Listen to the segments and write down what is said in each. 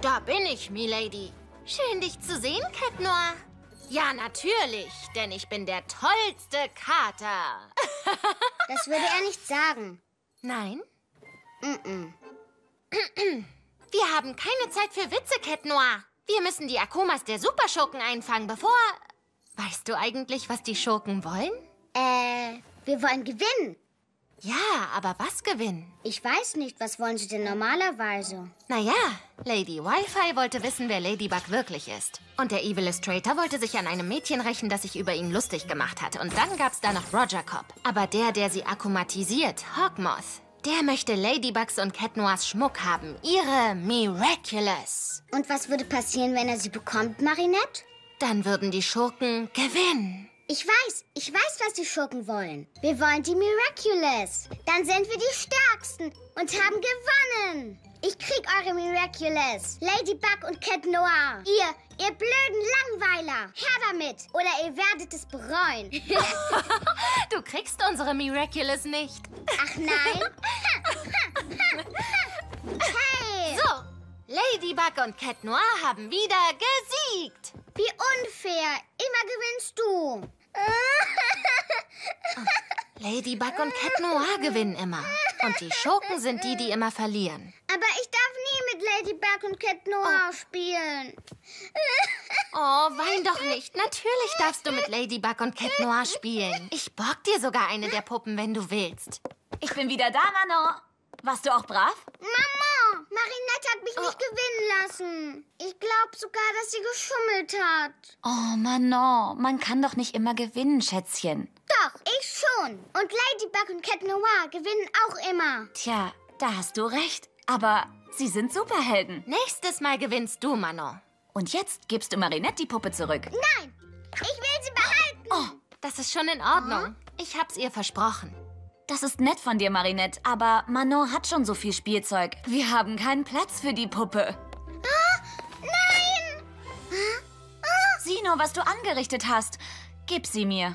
Da bin ich, Milady. Schön, dich zu sehen, Cat Noir. Ja, natürlich, denn ich bin der tollste Kater. Das würde er nicht sagen. Nein? Mm-mm. Wir haben keine Zeit für Witze, Cat Noir. Wir müssen die Akumas der Superschurken einfangen, bevor... Weißt du eigentlich, was die Schurken wollen? Wir wollen gewinnen. Ja, aber was gewinnen? Ich weiß nicht, was wollen sie denn normalerweise? Naja, Lady Wi-Fi wollte wissen, wer Ladybug wirklich ist. Und der Evil Illustrator wollte sich an einem Mädchen rächen, das sich über ihn lustig gemacht hat. Und dann gab's da noch Roger Cobb. Aber der sie akumatisiert, Hawkmoth, der möchte Ladybugs und Cat Noirs Schmuck haben. Ihre Miraculous. Und was würde passieren, wenn er sie bekommt, Marinette? Dann würden die Schurken gewinnen. Ich weiß, was die Schurken wollen. Wir wollen die Miraculous. Dann sind wir die Stärksten und haben gewonnen. Ich krieg eure Miraculous. Ladybug und Cat Noir. Ihr blöden Langweiler. Her damit, oder ihr werdet es bereuen. Du kriegst unsere Miraculous nicht. Ach nein? Hey! So, Ladybug und Cat Noir haben wieder gesiegt. Wie unfair. Immer gewinnst du. Ladybug und Cat Noir gewinnen immer. Und die Schurken sind die immer verlieren. Aber ich darf nie mit Ladybug und Cat Noir spielen. Oh, wein doch nicht. Natürlich darfst du mit Ladybug und Cat Noir spielen. Ich borg dir sogar eine der Puppen, wenn du willst. Ich bin wieder da, Manon. Warst du auch brav? Mama, Marinette hat mich nicht gewinnen lassen. Ich glaube sogar, dass sie geschummelt hat. Oh, Manon, man kann doch nicht immer gewinnen, Schätzchen. Doch, ich schon. Und Ladybug und Cat Noir gewinnen auch immer. Tja, da hast du recht. Aber sie sind Superhelden. Nächstes Mal gewinnst du, Manon. Und jetzt gibst du Marinette die Puppe zurück. Nein, ich will sie behalten. Oh, das ist schon in Ordnung. Ich hab's ihr versprochen. Das ist nett von dir, Marinette, aber Manon hat schon so viel Spielzeug. Wir haben keinen Platz für die Puppe. Nein! Sieh nur, was du angerichtet hast. Gib sie mir.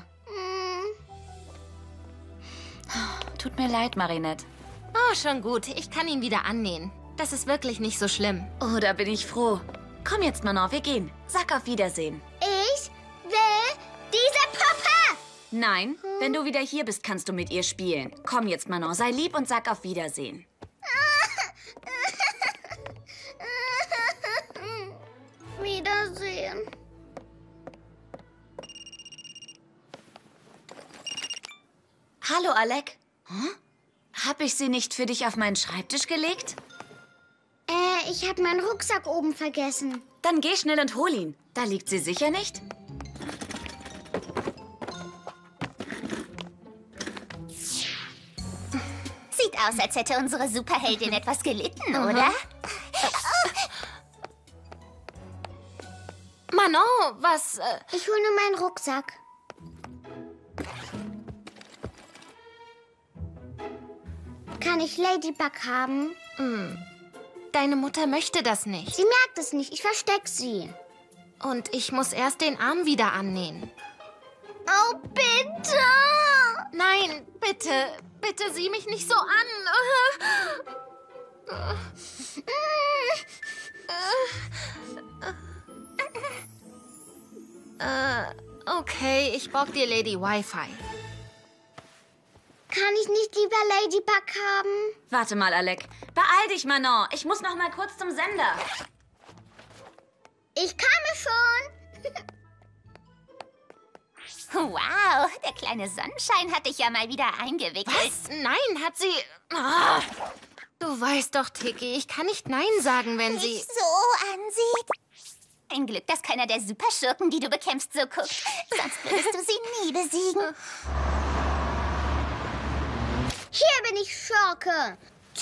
Tut mir leid, Marinette. Oh, schon gut. Ich kann ihn wieder annähen. Das ist wirklich nicht so schlimm. Oh, da bin ich froh. Komm jetzt, Manon, wir gehen. Sag auf Wiedersehen. Ich will diese Puppe! Nein, wenn du wieder hier bist, kannst du mit ihr spielen. Komm jetzt, Manon, sei lieb und sag auf Wiedersehen. Wiedersehen. Hallo, Alec. Hab ich sie nicht für dich auf meinen Schreibtisch gelegt? Ich habe meinen Rucksack oben vergessen. Dann geh schnell und hol ihn. Da liegt sie sicher nicht? Sieht aus, als hätte unsere Superheldin etwas gelitten, oder? Manon, was... Ich hole nur meinen Rucksack. Kann ich Ladybug haben? Deine Mutter möchte das nicht. Sie merkt es nicht. Ich versteck sie. Und ich muss erst den Arm wieder annähen. Oh, bitte! Nein, bitte. Bitte sieh mich nicht so an. Okay, ich borg dir Lady Wi-Fi. Kann ich nicht lieber Ladybug haben? Warte mal, Alec. Beeil dich, Manon. Ich muss noch mal kurz zum Sender. Ich komme schon. Wow, der kleine Sonnenschein hat dich ja mal wieder eingewickelt. Was? Nein, hat sie... Ah, du weißt doch, Tiki, ich kann nicht Nein sagen, wenn sie... Dich so ansieht. Ein Glück, dass keiner der Superschurken, die du bekämpfst, so guckt. Sonst würdest du sie nie besiegen. Hier bin ich, Schurke.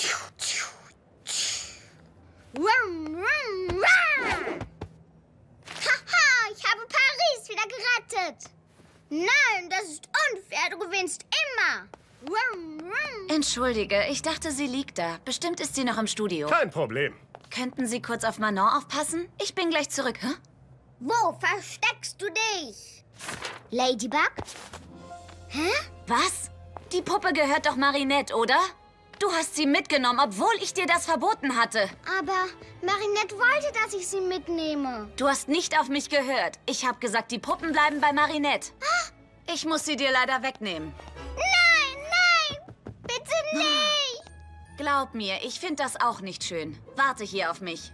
Haha, ich habe Paris wieder gerettet. Nein, das ist unfair. Du gewinnst immer. Entschuldige, ich dachte, sie liegt da. Bestimmt ist sie noch im Studio. Kein Problem. Könnten Sie kurz auf Manon aufpassen? Ich bin gleich zurück, hä? Wo versteckst du dich? Ladybug? Hä? Was? Die Puppe gehört doch Marinette, oder? Du hast sie mitgenommen, obwohl ich dir das verboten hatte. Aber Marinette wollte, dass ich sie mitnehme. Du hast nicht auf mich gehört. Ich habe gesagt, die Puppen bleiben bei Marinette. Ich muss sie dir leider wegnehmen. Nein, bitte nicht. Glaub mir, ich finde das auch nicht schön. Warte hier auf mich.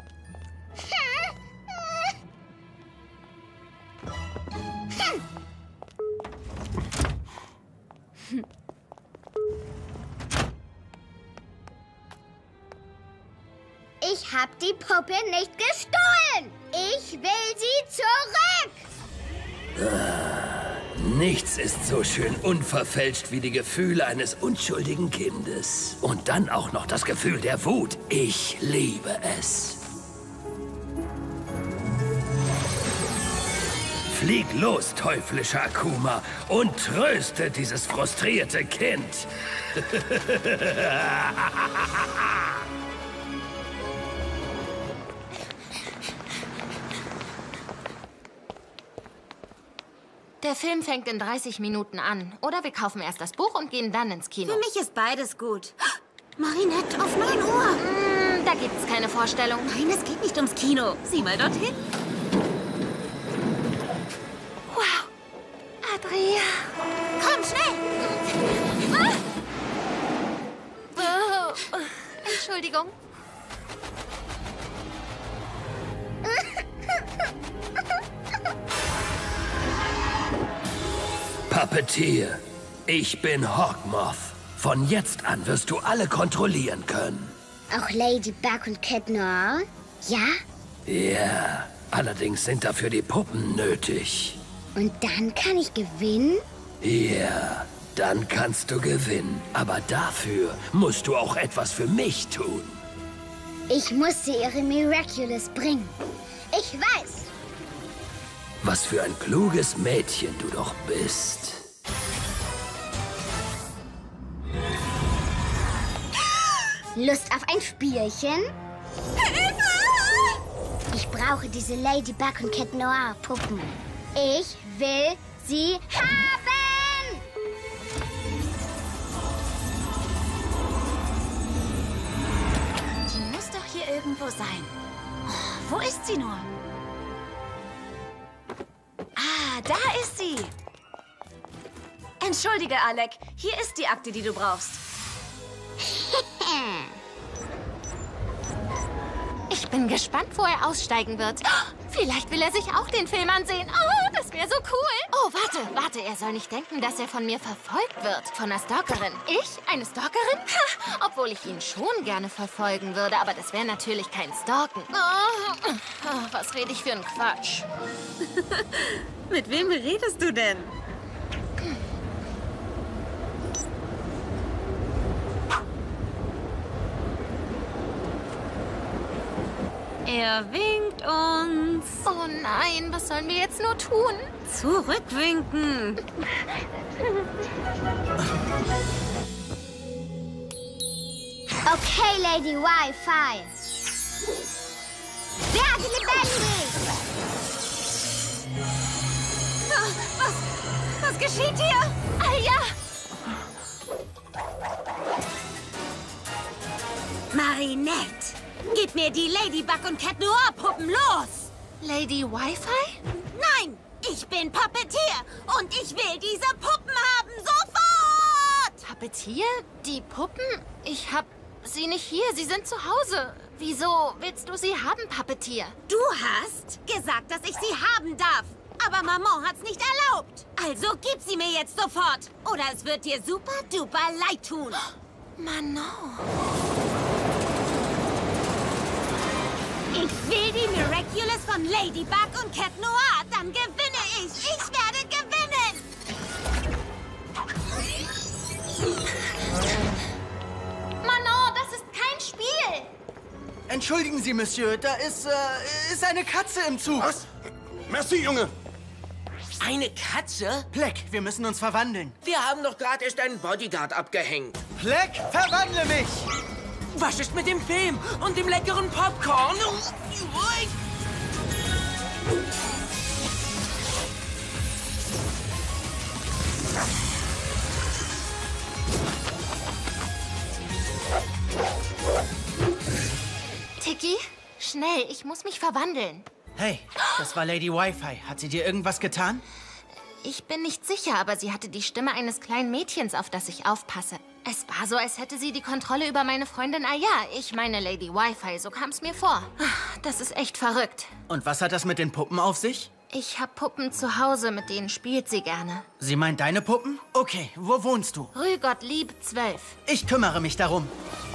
Ich hab die Puppe nicht gestohlen. Ich will sie zurück. Nichts ist so schön unverfälscht wie die Gefühle eines unschuldigen Kindes. Und dann auch noch das Gefühl der Wut. Ich liebe es. Flieg los, teuflischer Akuma, und tröste dieses frustrierte Kind. Der Film fängt in 30 Minuten an. Oder wir kaufen erst das Buch und gehen dann ins Kino. Für mich ist beides gut. Marinette, auf 9 Uhr. Da gibt's keine Vorstellung. Nein, es geht nicht ums Kino. Sieh mal dorthin. Wow. Adria. Komm, schnell. Oh. Entschuldigung. Puppeteer, ich bin Hawkmoth. Von jetzt an wirst du alle kontrollieren können. Auch Ladybug und Cat Noir? Ja? Ja, allerdings sind dafür die Puppen nötig. Und dann kann ich gewinnen? Ja, dann kannst du gewinnen. Aber dafür musst du auch etwas für mich tun. Ich muss sie ihre Miraculous bringen. Ich weiß. Was für ein kluges Mädchen du doch bist. Lust auf ein Spielchen? Ich brauche diese Ladybug und Cat Noir Puppen. Ich will sie haben! Die muss doch hier irgendwo sein. Oh, wo ist sie nur? Ah, da ist sie. Entschuldige, Alec. Hier ist die Akte, die du brauchst. Ich bin gespannt, wo er aussteigen wird. Vielleicht will er sich auch den Film ansehen. Oh, das wäre so cool. Oh, warte. Er soll nicht denken, dass er von mir verfolgt wird. Von einer Stalkerin. Ich? Eine Stalkerin? Ha, obwohl ich ihn schon gerne verfolgen würde. Aber das wäre natürlich kein Stalken. Oh, was rede ich für einen Quatsch? Mit wem redest du denn? Er winkt uns. Oh nein, was sollen wir jetzt nur tun? Zurückwinken. Okay, Lady Wi-Fi. Werde lebendig! Was geschieht hier? Ah ja! Marinette, gib mir die Ladybug und Cat Noir Puppen los! Lady Wi-Fi? Nein, ich bin Puppeteer und ich will diese Puppen haben, sofort! Puppetier? Die Puppen? Ich hab sie nicht hier, sie sind zu Hause. Wieso willst du sie haben, Puppetier? Du hast gesagt, dass ich sie haben darf. Aber Maman hat's nicht erlaubt. Also gib sie mir jetzt sofort. Oder es wird dir super duper leid tun. Manon. Ich will die Miraculous von Ladybug und Cat Noir. Dann gewinne ich. Ich werde gewinnen. Manon, das ist kein Spiel. Entschuldigen Sie, Monsieur, da ist eine Katze im Zug. Was? Merci, Junge. Eine Katze? Pleck, wir müssen uns verwandeln. Wir haben doch gerade erst einen Bodyguard abgehängt. Pleck, verwandle mich! Was ist mit dem Film und dem leckeren Popcorn? Tiki, schnell, ich muss mich verwandeln. Hey, das war Lady Wi-Fi. Hat sie dir irgendwas getan? Ich bin nicht sicher, aber sie hatte die Stimme eines kleinen Mädchens, auf das ich aufpasse. Es war so, als hätte sie die Kontrolle über meine Freundin Aya. Ich meine Lady Wi-Fi, so kam es mir vor. Das ist echt verrückt. Und was hat das mit den Puppen auf sich? Ich habe Puppen zu Hause, mit denen spielt sie gerne. Sie meint deine Puppen? Okay, wo wohnst du? Rue Gottlieb 12. Ich kümmere mich darum.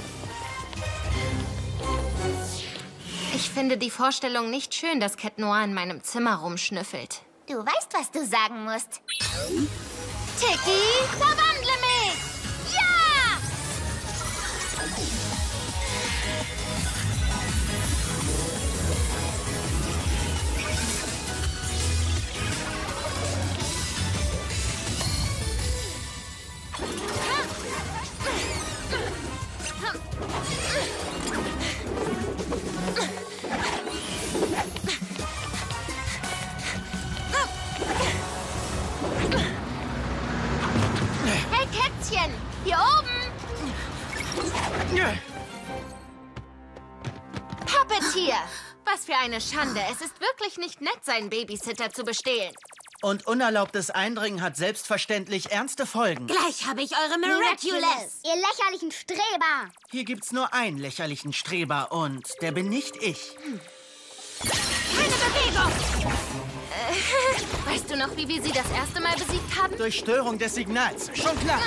Ich finde die Vorstellung nicht schön, dass Cat Noir in meinem Zimmer rumschnüffelt. Du weißt, was du sagen musst. Tiki, verwandle mich! Ja! Hey, Kätzchen! Hier oben! Puppetier! Was für eine Schande. Es ist wirklich nicht nett, seinen Babysitter zu bestehlen. Und unerlaubtes Eindringen hat selbstverständlich ernste Folgen. Gleich habe ich eure Miraculous. Ihr lächerlichen Streber. Hier gibt's nur einen lächerlichen Streber und der bin nicht ich. Keine Bewegung. Weißt du noch, wie wir sie das erste Mal besiegt haben? Durch Störung des Signals. Schon klar.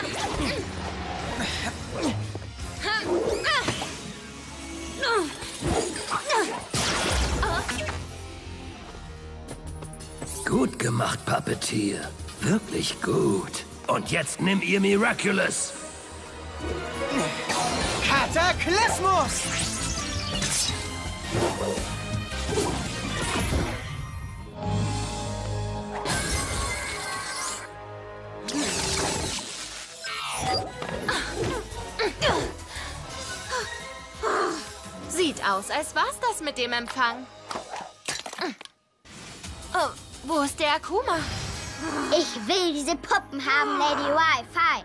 Gut gemacht, Puppeteer. Wirklich gut. Und jetzt nimm ihr Miraculous. Kataklysmus! Sieht aus, als war's das mit dem Empfang. Oh, wo ist der Akuma? Ich will diese Puppen haben, Lady Wi-Fi.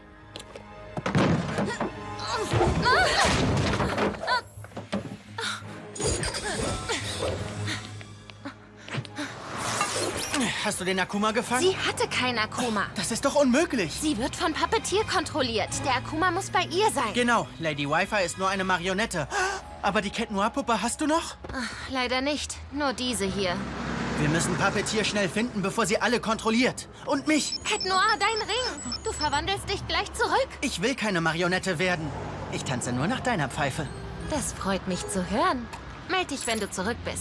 Hast du den Akuma gefangen? Sie hatte kein Akuma. Das ist doch unmöglich. Sie wird von Puppetier kontrolliert. Der Akuma muss bei ihr sein. Genau, Lady Wi-Fi ist nur eine Marionette. Aber die Cat Noir-Puppe hast du noch? Leider nicht. Nur diese hier. Wir müssen Puppeteer schnell finden, bevor sie alle kontrolliert. Und mich. Cat Noir, dein Ring. Du verwandelst dich gleich zurück. Ich will keine Marionette werden. Ich tanze nur nach deiner Pfeife. Das freut mich zu hören. Meld dich, wenn du zurück bist.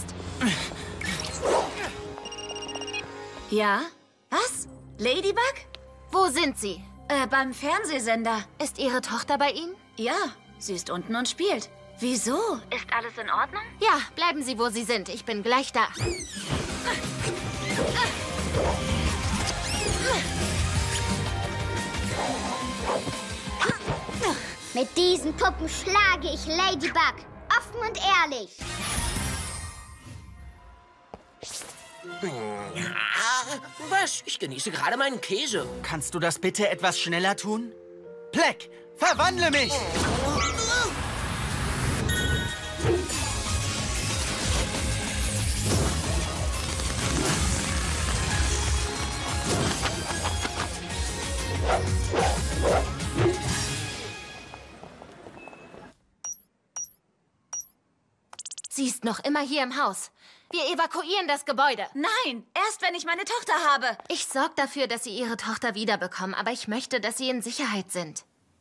Ja? Was? Ladybug? Wo sind sie? Beim Fernsehsender. Ist ihre Tochter bei Ihnen? Ja, sie ist unten und spielt. Wieso? Ist alles in Ordnung? Ja, bleiben Sie, wo Sie sind. Ich bin gleich da. Mit diesen Puppen schlage ich Ladybug. Offen und ehrlich. Was? Ich genieße gerade meinen Käse. Kannst du das bitte etwas schneller tun? Pleck, verwandle mich! Sie ist noch immer hier im Haus. Wir evakuieren das Gebäude. Nein, erst wenn ich meine Tochter habe. Ich sorge dafür, dass Sie Ihre Tochter wiederbekommen, aber ich möchte, dass Sie in Sicherheit sind.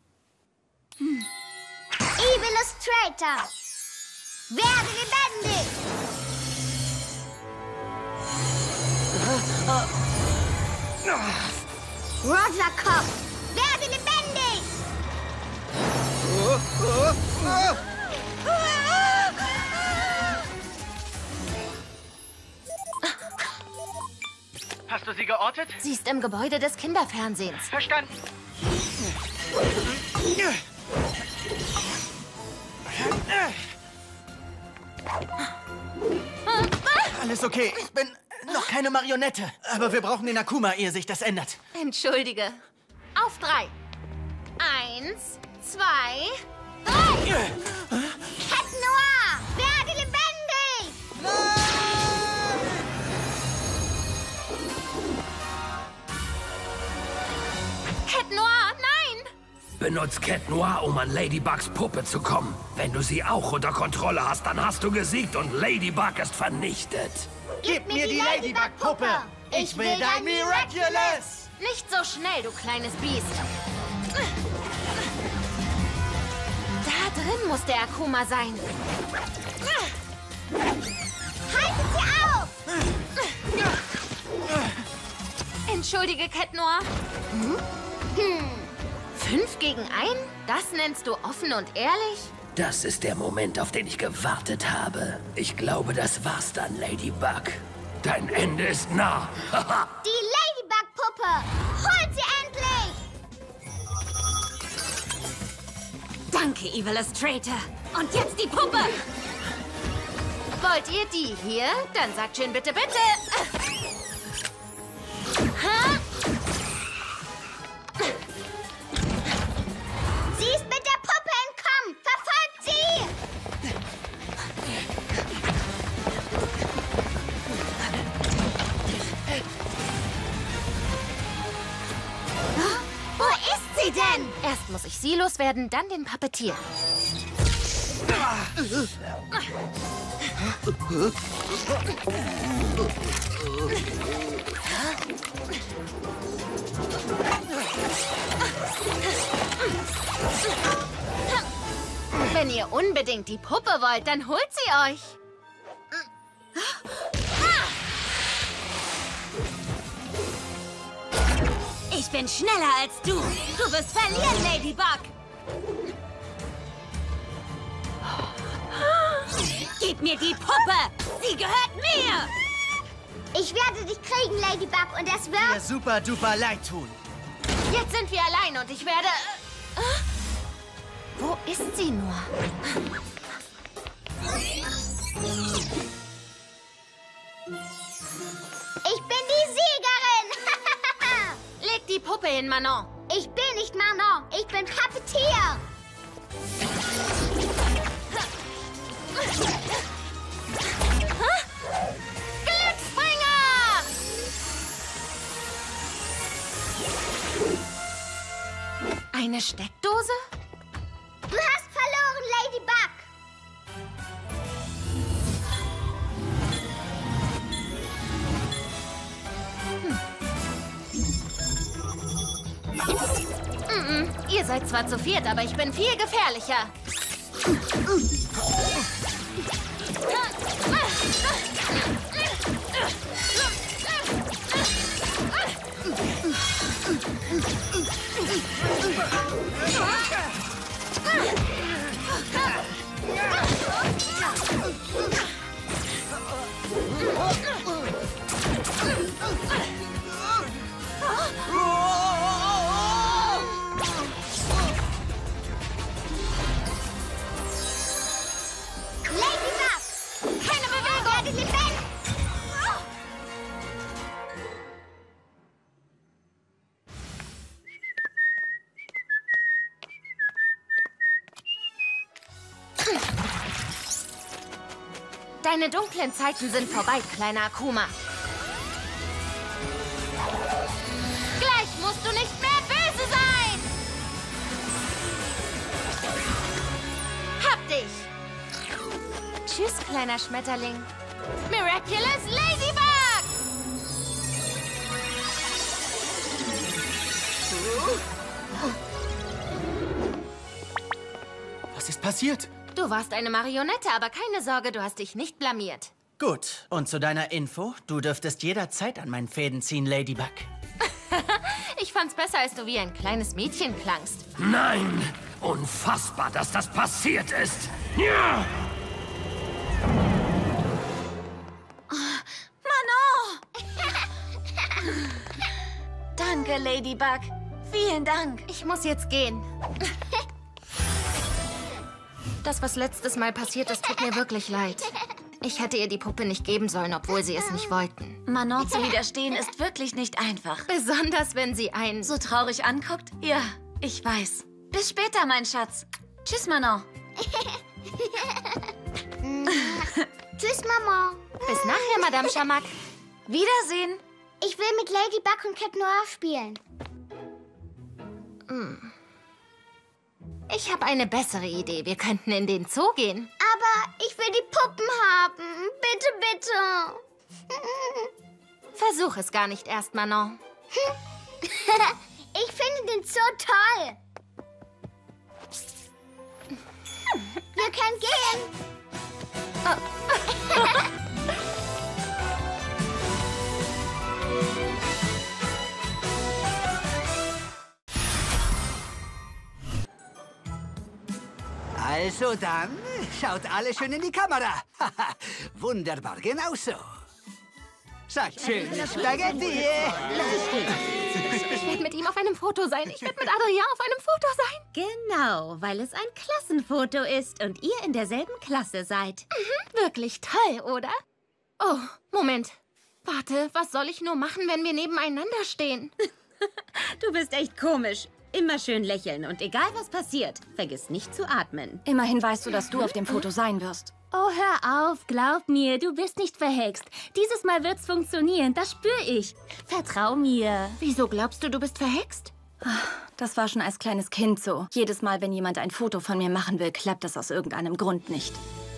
Evillustrator. Werde lebendig. Roger Cop. Werde lebendig. Hast du sie geortet? Sie ist im Gebäude des Kinderfernsehens. Verstanden. Alles okay. Ich bin noch keine Marionette. Aber wir brauchen den Akuma, ehe sich das ändert. Entschuldige. Auf 3. 1, 2, 3. Cat Noir. Werde lebendig. benutzt Cat Noir, um an Ladybugs Puppe zu kommen. Wenn du sie auch unter Kontrolle hast, dann hast du gesiegt und Ladybug ist vernichtet. Gib mir die Ladybug-Puppe! Ich will dein Miraculous! Nicht so schnell, du kleines Biest. Da drin muss der Akuma sein. Haltet sie auf! Entschuldige, Cat Noir. 5 gegen 1? Das nennst du offen und ehrlich? Das ist der Moment, auf den ich gewartet habe. Ich glaube, das war's dann, Ladybug. Dein Ende ist nah. Die Ladybug-Puppe! Holt sie endlich! Danke, Evil Illustrator. Und jetzt die Puppe! Wollt ihr die hier? Dann sagt schön bitte, bitte. Ha? Sie ist mit der Puppe entkommen! Verfolgt sie! Wo ist sie denn? Erst muss ich sie loswerden, dann den Puppetier. Wenn ihr unbedingt die Puppe wollt, dann holt sie euch. Ich bin schneller als du. Du wirst verlieren, Ladybug. Gib mir die Puppe. Sie gehört mir. Ich werde dich kriegen, Ladybug, und das Mir wird... super duper leid tun. Jetzt sind wir allein und ich werde... Wo ist sie nur? Ich bin die Siegerin! Leg die Puppe hin, Manon. Ich bin nicht Manon, ich bin Puppetier! Glücksbringer! Eine Steckdose? Du hast verloren, Ladybug! Ihr seid zwar zu viert, aber ich bin viel gefährlicher. Ladybug! Keine Bewegung! Werde lebendig! Deine dunklen Zeiten sind vorbei, kleiner Akuma. Gleich musst du nicht mehr böse sein! Hab dich! Tschüss, kleiner Schmetterling. Miraculous Ladybug! Was ist passiert? Du warst eine Marionette, aber keine Sorge, du hast dich nicht blamiert. Gut, und zu deiner Info, du dürftest jederzeit an meinen Fäden ziehen, Ladybug. Ich fand's besser, als du wie ein kleines Mädchen klangst. Nein! Unfassbar, dass das passiert ist! Ja! Danke, Ladybug. Vielen Dank. Ich muss jetzt gehen. Das, was letztes Mal passiert ist, tut mir wirklich leid. Ich hätte ihr die Puppe nicht geben sollen, obwohl sie es nicht wollten. Manon zu widerstehen ist wirklich nicht einfach. Besonders, wenn sie einen... So traurig anguckt? Ja, ich weiß. Bis später, mein Schatz. Tschüss, Manon. Tschüss, Mama. Bis nachher, Madame Schamak. Wiedersehen. Ich will mit Ladybug und Cat Noir spielen. Ich habe eine bessere Idee. Wir könnten in den Zoo gehen. Aber ich will die Puppen haben. Bitte, bitte. Versuch es gar nicht erst, Manon. Ich finde den Zoo toll. Wir können gehen. Also dann, schaut alle schön in die Kamera. Wunderbar, genau so. Sagt schön, Spaghetti. Ich werde mit ihm auf einem Foto sein. Ich werde mit Adrien auf einem Foto sein. Genau, weil es ein Klassenfoto ist und ihr in derselben Klasse seid. Wirklich toll, oder? Oh, Moment. Warte, was soll ich nur machen, wenn wir nebeneinander stehen? Du bist echt komisch. Immer schön lächeln und egal was passiert, vergiss nicht zu atmen. Immerhin weißt du, dass du auf dem Foto sein wirst. Oh, hör auf, glaub mir, du bist nicht verhext. Dieses Mal wird's funktionieren, das spüre ich. Vertrau mir. Wieso glaubst du, du bist verhext? Das war schon als kleines Kind so. Jedes Mal, wenn jemand ein Foto von mir machen will, klappt das aus irgendeinem Grund nicht.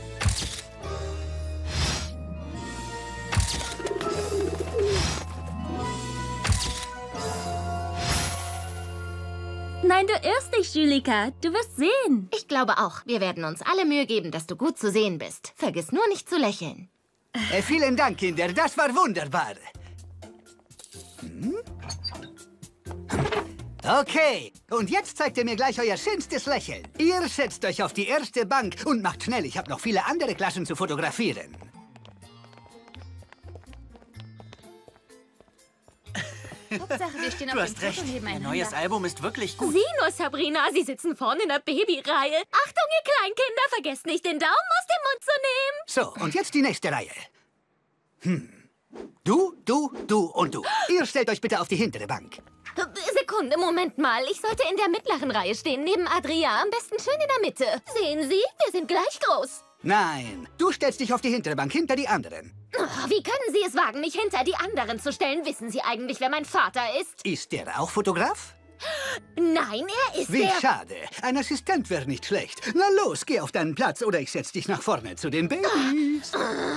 Nein, du irrst dich, Julika. Du wirst sehen. Ich glaube auch. Wir werden uns alle Mühe geben, dass du gut zu sehen bist. Vergiss nur nicht zu lächeln. Vielen Dank, Kinder. Das war wunderbar. Okay, und jetzt zeigt ihr mir gleich euer schönstes Lächeln. Ihr setzt euch auf die erste Bank und macht schnell. Ich habe noch viele andere Klassen zu fotografieren. Hauptsache, wir stehen Du hast recht. Ihr neues Album ist wirklich gut. Sieh nur, Sabrina, sie sitzen vorne in der Babyreihe. Achtung, ihr Kleinkinder, vergesst nicht, den Daumen aus dem Mund zu nehmen. So, und jetzt die nächste Reihe. Du und du. Ihr stellt euch bitte auf die hintere Bank. Sekunde, Moment mal. Ich sollte in der mittleren Reihe stehen, neben Adrien. Am besten schön in der Mitte. Sehen Sie, wir sind gleich groß. Nein, du stellst dich auf die hintere Bank, hinter die anderen. Oh, wie können Sie es wagen, mich hinter die anderen zu stellen? Wissen Sie eigentlich, wer mein Vater ist? Ist der auch Fotograf? Nein, er ist Wie schade. Ein Assistent wäre nicht schlecht. Na los, geh auf deinen Platz oder ich setz dich nach vorne zu den Babys.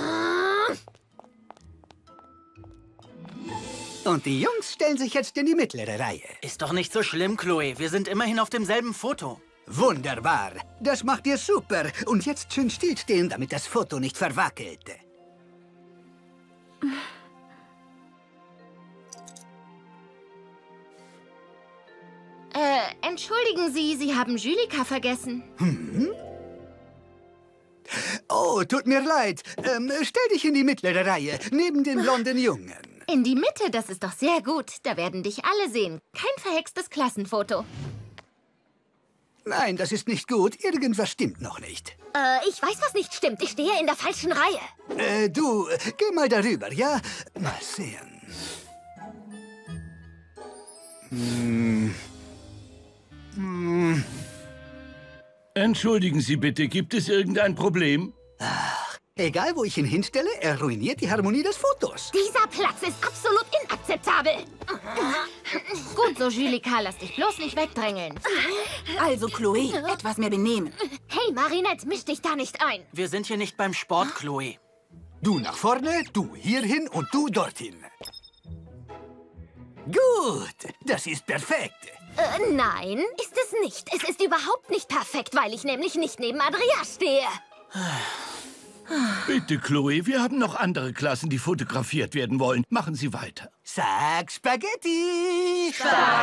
Und die Jungs stellen sich jetzt in die mittlere Reihe. Ist doch nicht so schlimm, Chloe. Wir sind immerhin auf demselben Foto. Wunderbar. Das macht ihr super. Und jetzt schön stillstehen, damit das Foto nicht verwackelt. Entschuldigen Sie, Sie haben Julika vergessen. Oh, tut mir leid. Stell dich in die mittlere Reihe, neben den blonden Jungen. In die Mitte, das ist doch sehr gut. Da werden dich alle sehen. Kein verhextes Klassenfoto. Nein, das ist nicht gut. Irgendwas stimmt noch nicht. Ich weiß, was nicht stimmt. Ich stehe in der falschen Reihe. Du, geh mal darüber, ja? Mal sehen. Entschuldigen Sie bitte, gibt es irgendein Problem? Egal, wo ich ihn hinstelle, er ruiniert die Harmonie des Fotos. Dieser Platz ist absolut inakzeptabel. Gut so, Julika, lass dich bloß nicht wegdrängeln. Also, Chloe, etwas mehr benehmen. Hey, Marinette, misch dich da nicht ein. Wir sind hier nicht beim Sport, Chloe. Du nach vorne, du hierhin und du dorthin. Gut, das ist perfekt. Nein, ist es nicht. Es ist überhaupt nicht perfekt, weil ich nämlich nicht neben Adria stehe. Bitte, Chloe, wir haben noch andere Klassen, die fotografiert werden wollen. Machen Sie weiter. Sag Spaghetti!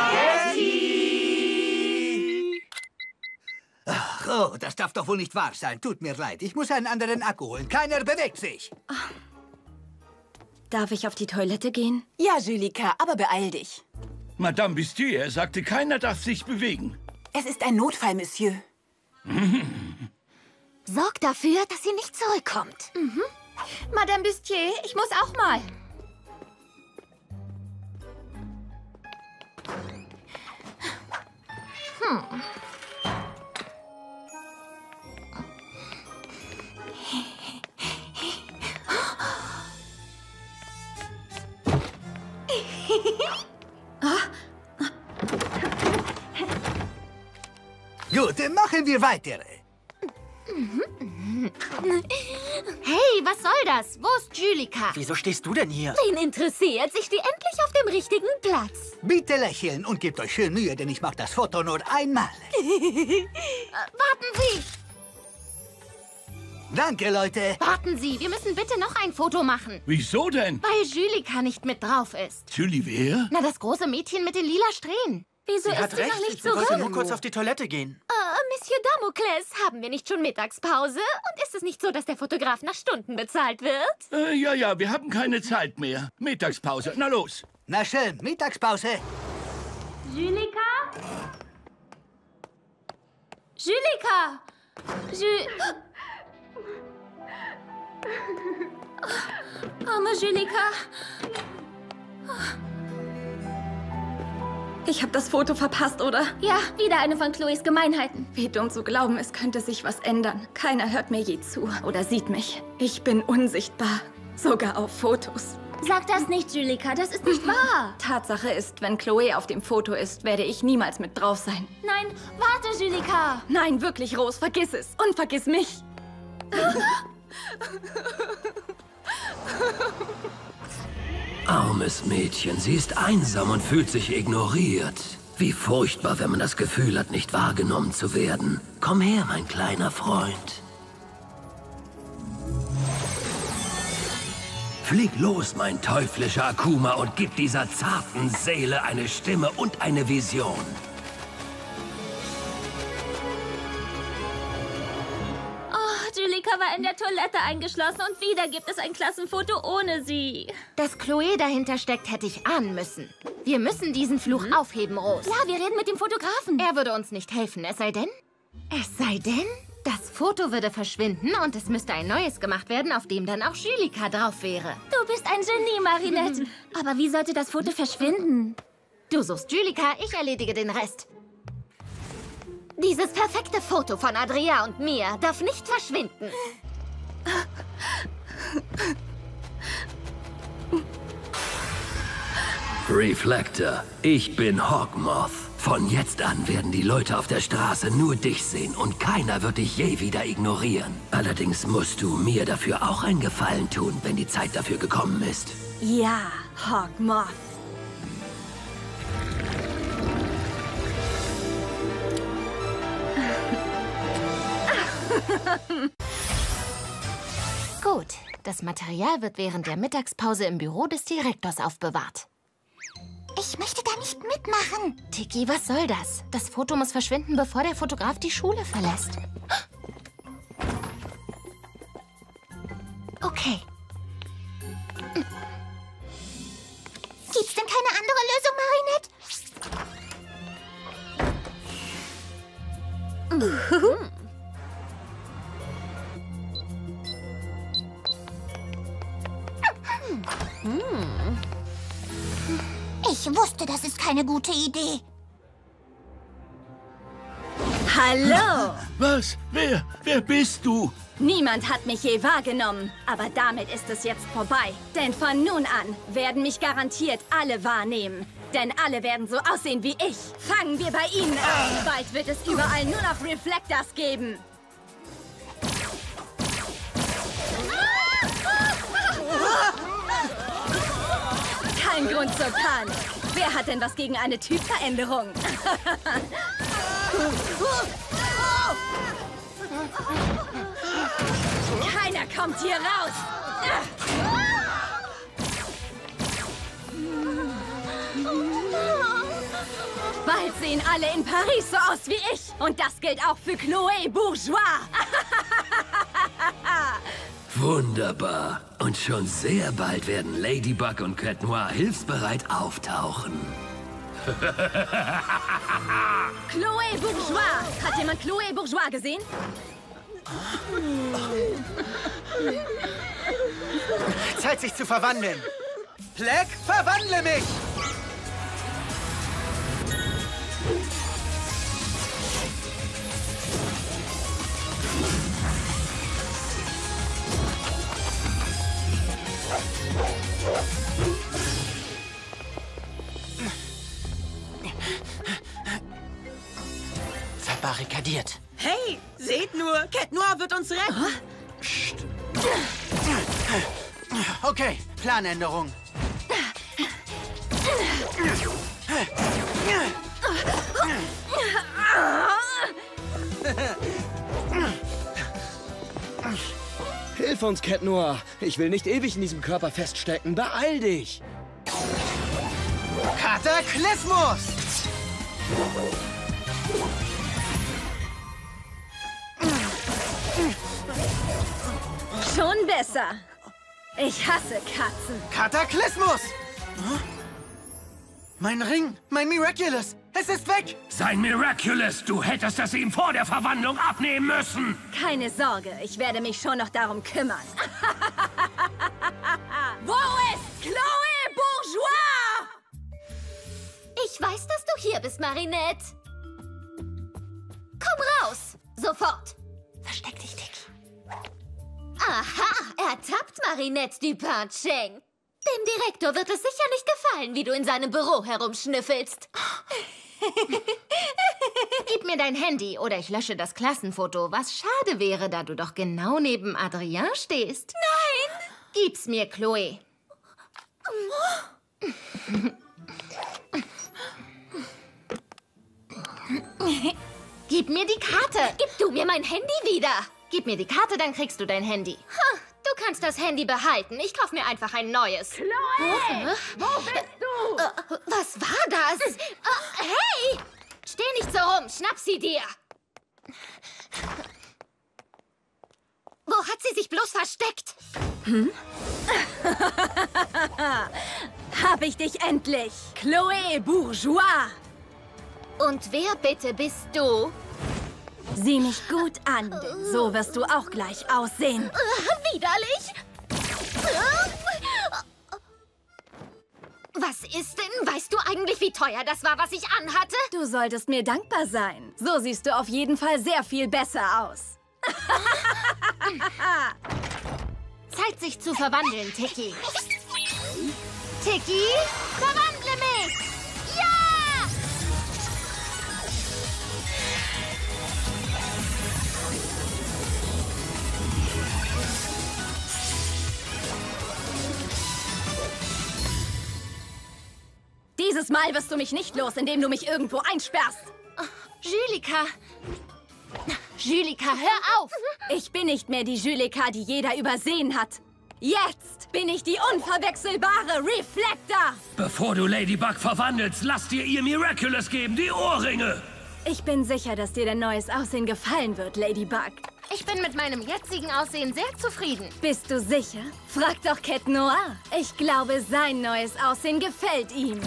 Ach, oh, das darf doch wohl nicht wahr sein. Tut mir leid, ich muss einen anderen Akku holen. Keiner bewegt sich. Darf ich auf die Toilette gehen? Ja, Julika, aber beeil dich. Madame Bustier, er sagte, keiner darf sich bewegen. Es ist ein Notfall, Monsieur. Sorg dafür, dass sie nicht zurückkommt. Madame Bustier, ich muss auch mal. Gut, mach Machen wir weiter. Hey, was soll das? Wo ist Julika? Wieso stehst du denn hier? Wen interessiert? Ich stehe endlich auf dem richtigen Platz. Bitte lächeln und gebt euch schön Mühe, denn ich mache das Foto nur einmal. Warten Sie! Danke, Leute. Warten Sie, wir müssen bitte noch ein Foto machen. Wieso denn? Weil Julika nicht mit drauf ist. Julie wer? Na, das große Mädchen mit den lila Strähnen. Wieso Sie ist hat sie recht, noch nicht ich wollte zurück? nur kurz auf die Toilette gehen. Monsieur Damokles, haben wir nicht schon Mittagspause? Und ist es nicht so, dass der Fotograf nach Stunden bezahlt wird? Ja, wir haben keine Zeit mehr. Mittagspause, na los. Na schön, Mittagspause. Julika? Julika! Arme Julika. Ich habe das Foto verpasst, oder? Ja, wieder eine von Chloes Gemeinheiten. Wie dumm zu glauben, es könnte sich was ändern. Keiner hört mir je zu oder sieht mich. Ich bin unsichtbar, sogar auf Fotos. Sag das nicht, Julika, das ist nicht wahr. Tatsache ist, wenn Chloe auf dem Foto ist, werde ich niemals mit drauf sein. Nein, warte, Julika. Nein, wirklich, Rose, vergiss es. Und vergiss mich. Armes Mädchen, sie ist einsam und fühlt sich ignoriert. Wie furchtbar, wenn man das Gefühl hat, nicht wahrgenommen zu werden. Komm her, mein kleiner Freund. Flieg los, mein teuflischer Akuma, und gib dieser zarten Seele eine Stimme und eine Vision. Julika war in der Toilette eingeschlossen und wieder gibt es ein Klassenfoto ohne sie. Dass Chloe dahinter steckt, hätte ich ahnen müssen. Wir müssen diesen Fluch aufheben, Rose. Ja, wir reden mit dem Fotografen. Er würde uns nicht helfen, es sei denn, das Foto würde verschwinden und es müsste ein neues gemacht werden, auf dem dann auch Julika drauf wäre. Du bist ein Genie, Marinette. Aber wie sollte das Foto verschwinden? Du suchst Julika, ich erledige den Rest. Dieses perfekte Foto von Adria und mir darf nicht verschwinden. Reflector, ich bin Hawkmoth. Von jetzt an werden die Leute auf der Straße nur dich sehen und keiner wird dich je wieder ignorieren. Allerdings musst du mir dafür auch einen Gefallen tun, wenn die Zeit dafür gekommen ist. Ja, Hawkmoth. Gut, das Material wird während der Mittagspause im Büro des Direktors aufbewahrt. Ich möchte da nicht mitmachen. Tiki, was soll das? Das Foto muss verschwinden, bevor der Fotograf die Schule verlässt. Okay. Gibt's denn keine andere Lösung, Marinette? Ich wusste, das ist keine gute Idee. Hallo! Was? Wer bist du? Niemand hat mich je wahrgenommen. Aber damit ist es jetzt vorbei. Denn von nun an werden mich garantiert alle wahrnehmen. Denn alle werden so aussehen wie ich. Fangen wir bei Ihnen an. Bald wird es überall nur noch Reflectors geben. Kein Grund zur Panik. Wer hat denn was gegen eine Typveränderung? Keiner kommt hier raus. Bald sehen alle in Paris so aus wie ich. Und das gilt auch für Chloé Bourgeois. Wunderbar. Und schon sehr bald werden Ladybug und Cat Noir hilfsbereit auftauchen. Chloé Bourgeois. Hat jemand Chloé Bourgeois gesehen? Zeit, sich zu verwandeln. Black, verwandle mich! Verbarrikadiert. Hey, seht nur, Cat Noir wird uns retten. Okay, Planänderung. Hilf uns, Cat Noir. Ich will nicht ewig in diesem Körper feststecken. Beeil dich. Kataklysmus! Schon besser. Ich hasse Katzen. Kataklysmus! Mein Ring, mein Miraculous, es ist weg! Sein Miraculous, du hättest es ihm vor der Verwandlung abnehmen müssen! Keine Sorge, ich werde mich schon noch darum kümmern. Wo ist Chloe Bourgeois? Ich weiß, dass du hier bist, Marinette. Komm raus! Sofort! Versteck dich, Tiki. Aha, ertappt Marinette Dupin-Cheng. Dem Direktor wird es sicher nicht gefallen, wie du in seinem Büro herumschnüffelst. Gib mir dein Handy oder ich lösche das Klassenfoto, was schade wäre, da du doch genau neben Adrien stehst. Nein! Gib's mir, Chloe. Gib mir die Karte. Gib du mir mein Handy wieder. Gib mir die Karte, dann kriegst du dein Handy. Du kannst das Handy behalten. Ich kauf mir einfach ein neues. Chloe! Wo bist du? Was war das? Hey! Steh nicht so rum. Schnapp sie dir. Wo hat sie sich bloß versteckt? Hab ich dich endlich. Chloe Bourgeois. Und wer bitte bist du? Sieh mich gut an, denn so wirst du auch gleich aussehen. Widerlich! Was ist denn? Weißt du eigentlich, wie teuer das war, was ich anhatte? Du solltest mir dankbar sein. So siehst du auf jeden Fall sehr viel besser aus. Zeit, sich zu verwandeln, Tiki. Tiki, verwandle mich! Ja! Dieses Mal wirst du mich nicht los, indem du mich irgendwo einsperrst. Julika! Julika, hör auf! Ich bin nicht mehr die Julika, die jeder übersehen hat. Jetzt bin ich die unverwechselbare Reflector! Bevor du Ladybug verwandelst, lass dir ihr Miraculous geben, die Ohrringe! Ich bin sicher, dass dir dein neues Aussehen gefallen wird, Ladybug. Ich bin mit meinem jetzigen Aussehen sehr zufrieden. Bist du sicher? Frag doch Cat Noir. Ich glaube, sein neues Aussehen gefällt ihm.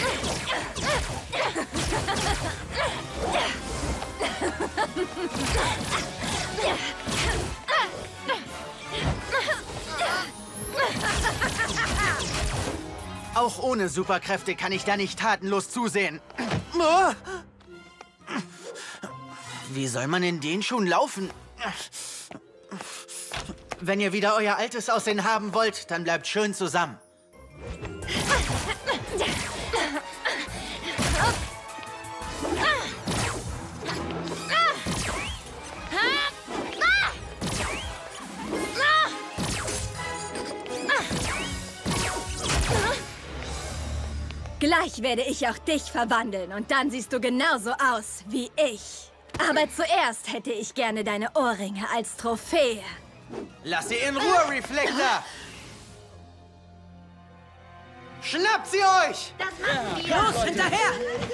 Auch ohne Superkräfte kann ich da nicht tatenlos zusehen. Wie soll man in den Schuhen laufen? Wenn ihr wieder euer altes Aussehen haben wollt, dann bleibt schön zusammen. Gleich werde ich auch dich verwandeln und dann siehst du genauso aus wie ich. Aber zuerst hätte ich gerne deine Ohrringe als Trophäe. Lass sie in Ruhe, Reflector! Schnappt sie euch! Los, hinterher!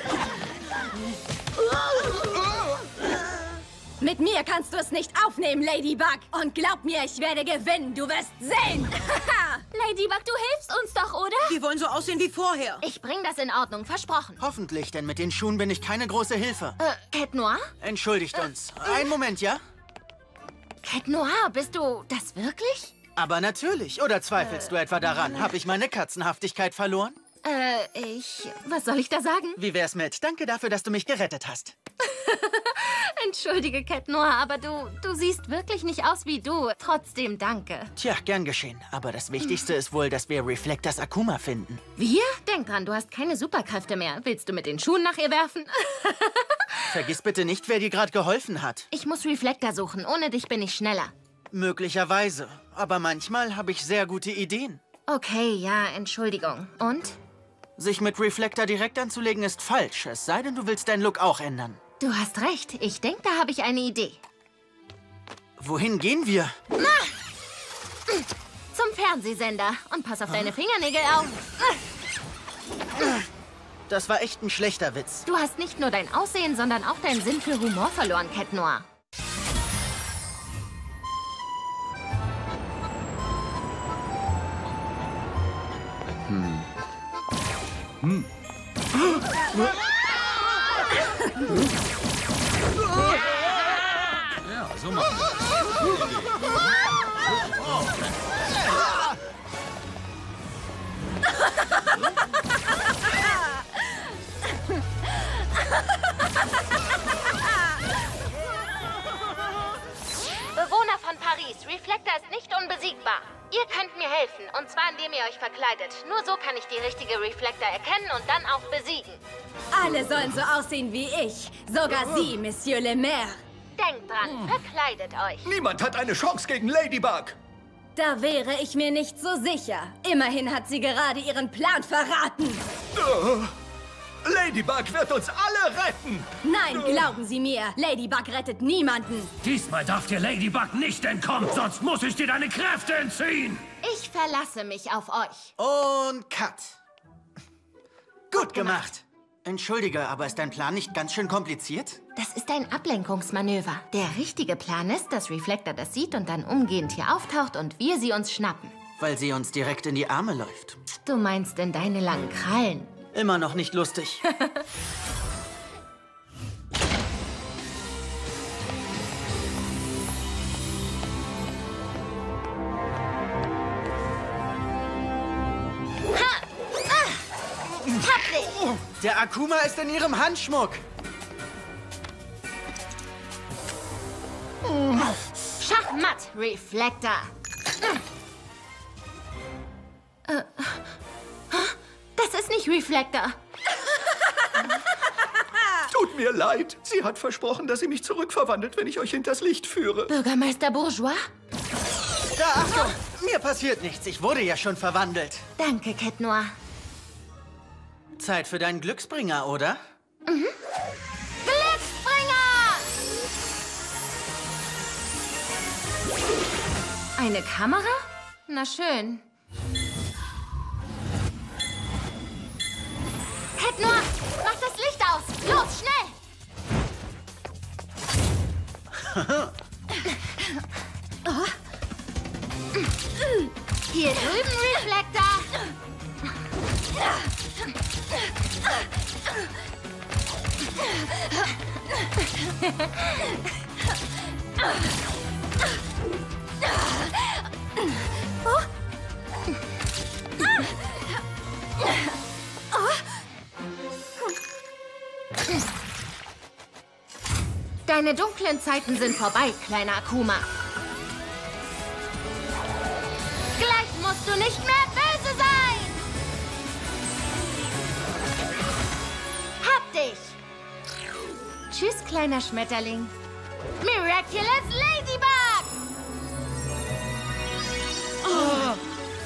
Mit mir kannst du es nicht aufnehmen, Ladybug. Und glaub mir, ich werde gewinnen. Du wirst sehen. Ladybug, du hilfst uns doch, oder? Die wollen so aussehen wie vorher. Ich bring das in Ordnung, versprochen. Hoffentlich, denn mit den Schuhen bin ich keine große Hilfe. Cat Noir? Entschuldigt uns. Einen Moment, ja? Cat Noir, bist du das wirklich? Aber natürlich. Oder zweifelst du etwa daran? Habe ich meine Katzenhaftigkeit verloren? Was soll ich da sagen? Wie wär's mit? Danke dafür, dass du mich gerettet hast. Entschuldige, Cat Noir, aber du siehst wirklich nicht aus wie du. Trotzdem danke. Tja, gern geschehen. Aber das Wichtigste ist wohl, dass wir Reflectors Akuma finden. Wir? Denk dran, du hast keine Superkräfte mehr. Willst du mit den Schuhen nach ihr werfen? Vergiss bitte nicht, wer dir gerade geholfen hat. Ich muss Reflector suchen. Ohne dich bin ich schneller. Möglicherweise. Aber manchmal habe ich sehr gute Ideen. Okay, ja, Entschuldigung. Und? Sich mit Reflector direkt anzulegen ist falsch. Es sei denn, du willst deinen Look auch ändern. Du hast recht. Ich denke, da habe ich eine Idee. Wohin gehen wir? Zum Fernsehsender. Und pass auf deine Fingernägel auf. Das war echt ein schlechter Witz. Du hast nicht nur dein Aussehen, sondern auch deinen Sinn für Humor verloren, Cat Noir. Ja, so machen wir. Bewohner von Paris, Reflector ist nicht unbesiegbar. Ihr könnt mir helfen, und zwar indem ihr euch verkleidet. Nur so kann ich die richtige Reflector erkennen und dann auch besiegen. Alle sollen so aussehen wie ich. Sogar Sie, Monsieur Le Maire. Denkt dran, verkleidet euch. Niemand hat eine Chance gegen Ladybug. Da wäre ich mir nicht so sicher. Immerhin hat sie gerade ihren Plan verraten. Ladybug wird uns alle retten. Nein, glauben Sie mir. Ladybug rettet niemanden. Diesmal darf dir Ladybug nicht entkommen, sonst muss ich dir deine Kräfte entziehen. Ich verlasse mich auf euch. Und Cut. Gut gemacht. Entschuldige, aber ist dein Plan nicht ganz schön kompliziert? Das ist ein Ablenkungsmanöver. Der richtige Plan ist, dass Reflector das sieht und dann umgehend hier auftaucht und wir sie uns schnappen. Weil sie uns direkt in die Arme läuft. Du meinst in deine langen Krallen. Immer noch nicht lustig. Der Akuma ist in ihrem Handschmuck. Schachmatt, Reflector. Das ist nicht Reflector. Tut mir leid. Sie hat versprochen, dass sie mich zurückverwandelt, wenn ich euch hinters Licht führe. Bürgermeister Bourgeois? Achtung, mir passiert nichts. Ich wurde ja schon verwandelt. Danke, Cat Noir. Zeit für deinen Glücksbringer, oder? Mhm. Glücksbringer! Eine Kamera? Na schön. Cat Noir, mach das Licht aus! Los, schnell! Hier drüben, Reflector! Deine dunklen Zeiten sind vorbei, kleiner Akuma. Gleich musst du nicht mehr böse sein! Hab dich! Tschüss, kleiner Schmetterling. Miraculous Ladybug! Oh.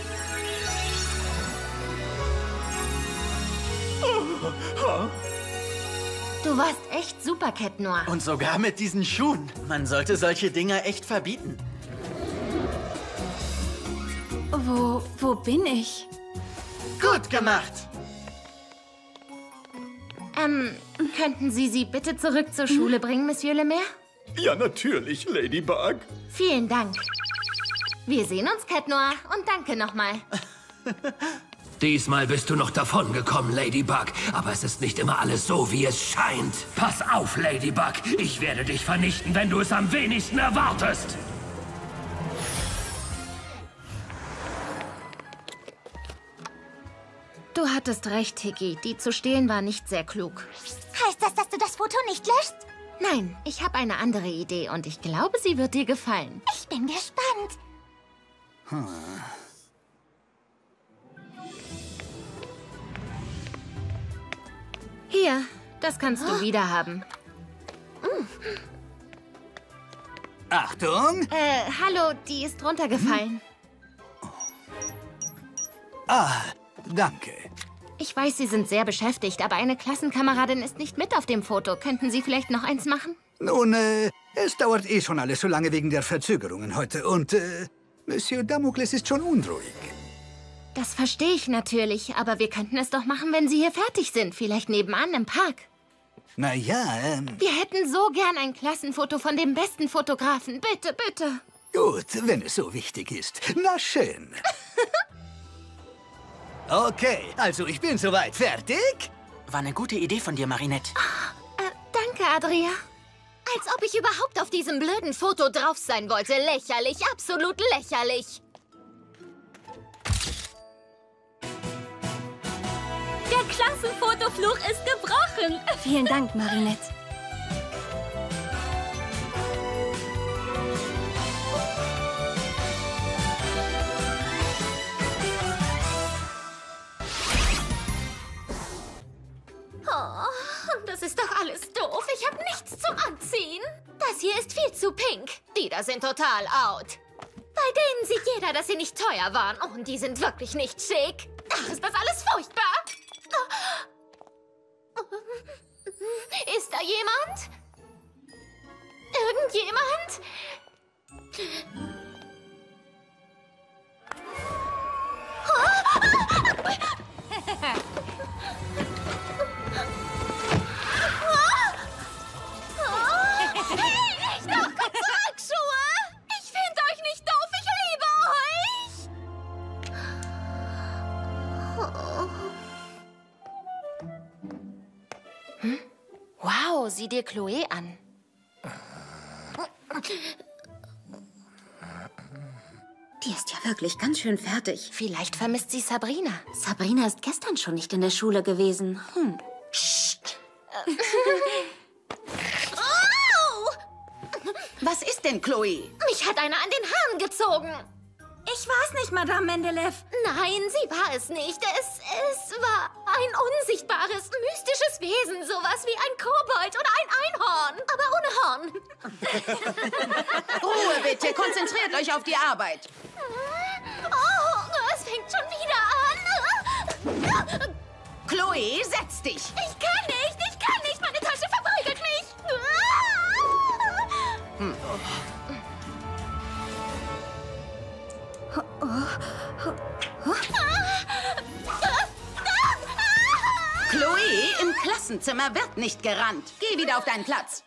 Du warst echt super, Cat Noir. Und sogar mit diesen Schuhen. Man sollte solche Dinger echt verbieten. Wo bin ich? Gut gemacht. Könnten Sie bitte zurück zur Schule bringen, Monsieur Le Maire? Ja, natürlich, Ladybug. Vielen Dank. Wir sehen uns, Cat Noir. Und danke nochmal. Diesmal bist du noch davongekommen, Ladybug. Aber es ist nicht immer alles so, wie es scheint. Pass auf, Ladybug. Ich werde dich vernichten, wenn du es am wenigsten erwartest. Du hattest recht, Hickey. Die zu stehlen war nicht sehr klug. Heißt das, dass du das Foto nicht löscht? Nein, ich habe eine andere Idee und ich glaube, sie wird dir gefallen. Ich bin gespannt. Hier, das kannst du wieder haben. Achtung! Hallo, die ist runtergefallen. Ah, danke. Ich weiß, Sie sind sehr beschäftigt, aber eine Klassenkameradin ist nicht mit auf dem Foto. Könnten Sie vielleicht noch eins machen? Nun, es dauert eh schon alles so lange wegen der Verzögerungen heute. Und, Monsieur Damokles ist schon unruhig. Das verstehe ich natürlich, aber wir könnten es doch machen, wenn Sie hier fertig sind. Vielleicht nebenan im Park. Na ja, Wir hätten so gern ein Klassenfoto von dem besten Fotografen. Bitte, bitte. Gut, wenn es so wichtig ist. Na schön. Okay, also ich bin soweit. Fertig? War eine gute Idee von dir, Marinette. Danke, Adria. Als ob ich überhaupt auf diesem blöden Foto drauf sein wollte. Lächerlich, absolut lächerlich. Der Klassenfotofluch ist gebrochen. Vielen Dank, Marinette. Oh, das ist doch alles doof. Ich habe nichts zum Anziehen. Das hier ist viel zu pink. Die da sind total out. Bei denen sieht jeder, dass sie nicht teuer waren. Oh, und die sind wirklich nicht schick. Ach, ist das alles furchtbar. Ist da jemand? Irgendjemand? Hey, nicht noch Zurückschuhe! Ich finde euch nicht doof, ich liebe euch! Wow, sieh dir Chloe an. Die ist ja wirklich ganz schön fertig. Vielleicht vermisst sie Sabrina. Sabrina ist gestern schon nicht in der Schule gewesen. Psst. Oh! Was ist denn, Chloe? Mich hat einer an den Haaren gezogen. Ich war's nicht, Madame Mendeleev. Nein, sie war es nicht. Es war ein unsichtbares, mystisches Wesen. Sowas wie ein Kobold oder ein Einhorn. Aber ohne Horn. Ruhe bitte, konzentriert euch auf die Arbeit. Oh, es fängt schon wieder an. Chloe, setz dich. Ich kann nicht. Meine Tasche verprügelt mich. Chloe, im Klassenzimmer wird nicht gerannt. Geh wieder auf deinen Platz.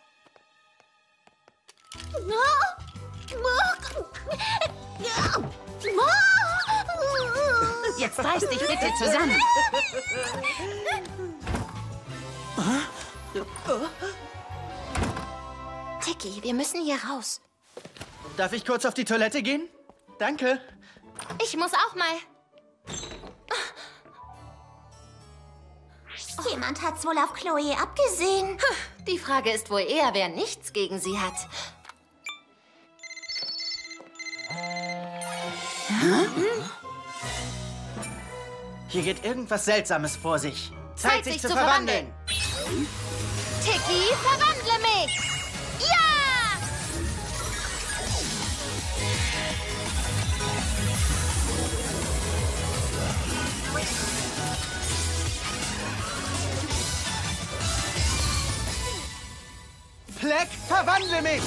Jetzt reiß dich bitte zusammen. Tiki, wir müssen hier raus. Darf ich kurz auf die Toilette gehen? Danke. Ich muss auch mal. Jemand hat's wohl auf Chloe abgesehen. Die Frage ist wohl eher, wer nichts gegen sie hat. Hier geht irgendwas Seltsames vor sich. Zeit, sich zu verwandeln. Tiki, verwandle mich! Ja! Fleck, verwandle mich!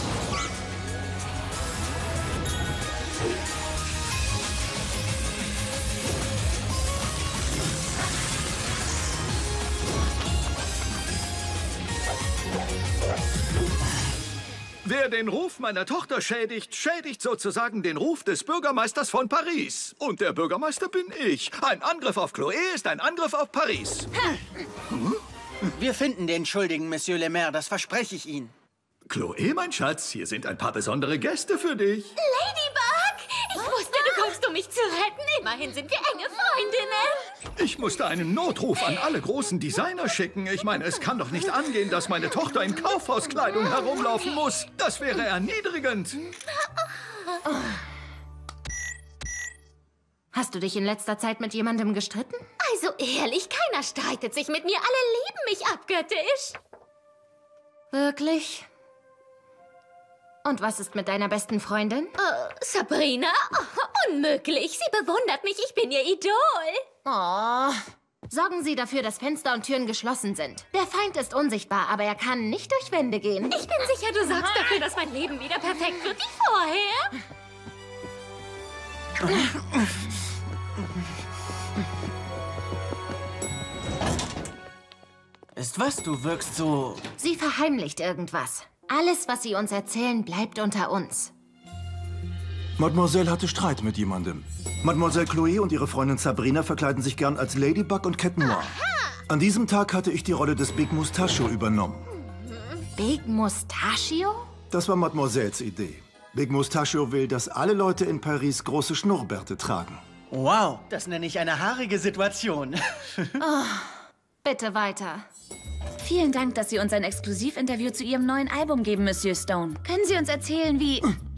Wer den Ruf meiner Tochter schädigt, schädigt sozusagen den Ruf des Bürgermeisters von Paris. Und der Bürgermeister bin ich. Ein Angriff auf Chloe ist ein Angriff auf Paris. Wir finden den Schuldigen, Monsieur Le Maire, das verspreche ich Ihnen. Chloe, mein Schatz, hier sind ein paar besondere Gäste für dich. Ladybug! Ich wusste, du kommst, um mich zu retten. Immerhin sind wir enge Freundinnen. Ich musste einen Notruf an alle großen Designer schicken. Ich meine, es kann doch nicht angehen, dass meine Tochter in Kaufhauskleidung herumlaufen muss. Das wäre erniedrigend. Hast du dich in letzter Zeit mit jemandem gestritten? Also ehrlich, keiner streitet sich mit mir. Alle lieben mich abgöttisch. Wirklich? Und was ist mit deiner besten Freundin? Sabrina? Oh, unmöglich. Sie bewundert mich. Ich bin ihr Idol. Oh. Sorgen Sie dafür, dass Fenster und Türen geschlossen sind. Der Feind ist unsichtbar, aber er kann nicht durch Wände gehen. Ich bin sicher, du sorgst dafür, dass mein Leben wieder perfekt wird wie vorher. Ist was? Du wirkst so... Sie verheimlicht irgendwas. Alles, was Sie uns erzählen, bleibt unter uns. Mademoiselle hatte Streit mit jemandem. Mademoiselle Chloe und ihre Freundin Sabrina verkleiden sich gern als Ladybug und Cat Noir. An diesem Tag hatte ich die Rolle des Big Mustachio übernommen. Big Mustachio? Das war Mademoiselles Idee. Big Mustachio will, dass alle Leute in Paris große Schnurrbärte tragen. Wow, das nenne ich eine haarige Situation. Oh, bitte weiter. Vielen Dank, dass Sie uns ein Exklusivinterview zu Ihrem neuen Album geben, Monsieur Stone. Können Sie uns erzählen, wie...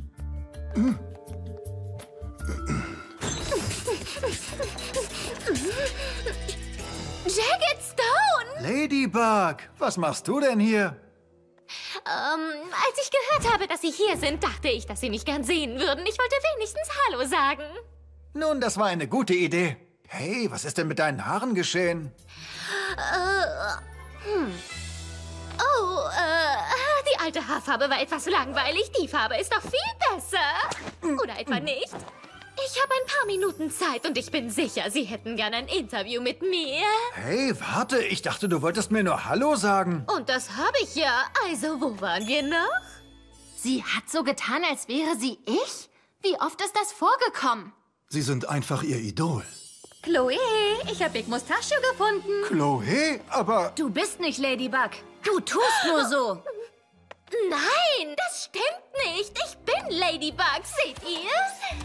Jagged Stone! Ladybug, was machst du denn hier? Als ich gehört habe, dass Sie hier sind, dachte ich, dass Sie mich gern sehen würden. Ich wollte wenigstens Hallo sagen. Nun, das war eine gute Idee. Hey, was ist denn mit deinen Haaren geschehen? Die alte Haarfarbe war etwas langweilig. Die Farbe ist doch viel besser. Oder etwa nicht? Ich habe ein paar Minuten Zeit und ich bin sicher, Sie hätten gern ein Interview mit mir. Hey, warte, ich dachte, du wolltest mir nur Hallo sagen. Und das habe ich ja. Also, wo waren wir noch? Sie hat so getan, als wäre sie ich? Wie oft ist das vorgekommen? Sie sind einfach ihr Idol. Chloe, ich habe Big Mustachio gefunden. Chloe, aber... Du bist nicht Ladybug. Du tust nur so. Nein, das stimmt nicht. Ich bin Ladybug, seht ihr?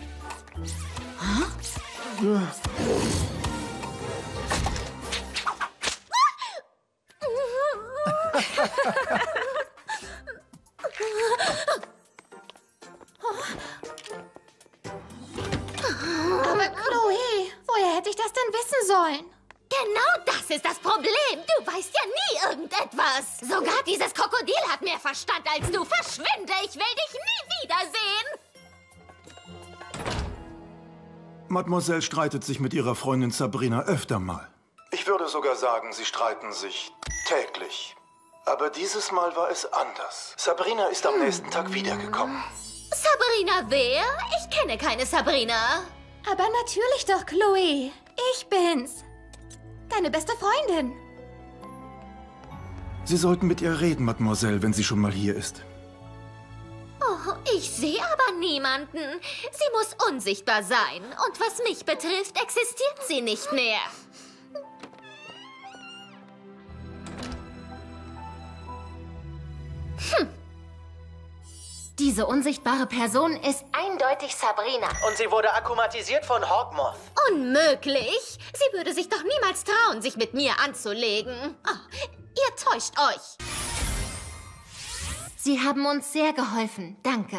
Aber Chloe, woher hätte ich das denn wissen sollen? Genau das ist das Problem. Du weißt ja nie irgendetwas. Sogar dieses Krokodil hat mehr Verstand als du. Verschwinde, ich will dich nie wiedersehen. Mademoiselle streitet sich mit ihrer Freundin Sabrina öfter mal. Ich würde sogar sagen, sie streiten sich täglich. Aber dieses Mal war es anders. Sabrina ist am nächsten Tag wiedergekommen. Sabrina wer? Ich kenne keine Sabrina. Aber natürlich doch, Chloe. Ich bin's. Deine beste Freundin. Sie sollten mit ihr reden, Mademoiselle, wenn sie schon mal hier ist. Oh, ich sehe aber niemanden. Sie muss unsichtbar sein. Und was mich betrifft, existiert sie nicht mehr. Diese unsichtbare Person ist eindeutig Sabrina. Und sie wurde akkumatisiert von Hawkmoth. Unmöglich. Sie würde sich doch niemals trauen, sich mit mir anzulegen. Oh, ihr täuscht euch. Sie haben uns sehr geholfen. Danke.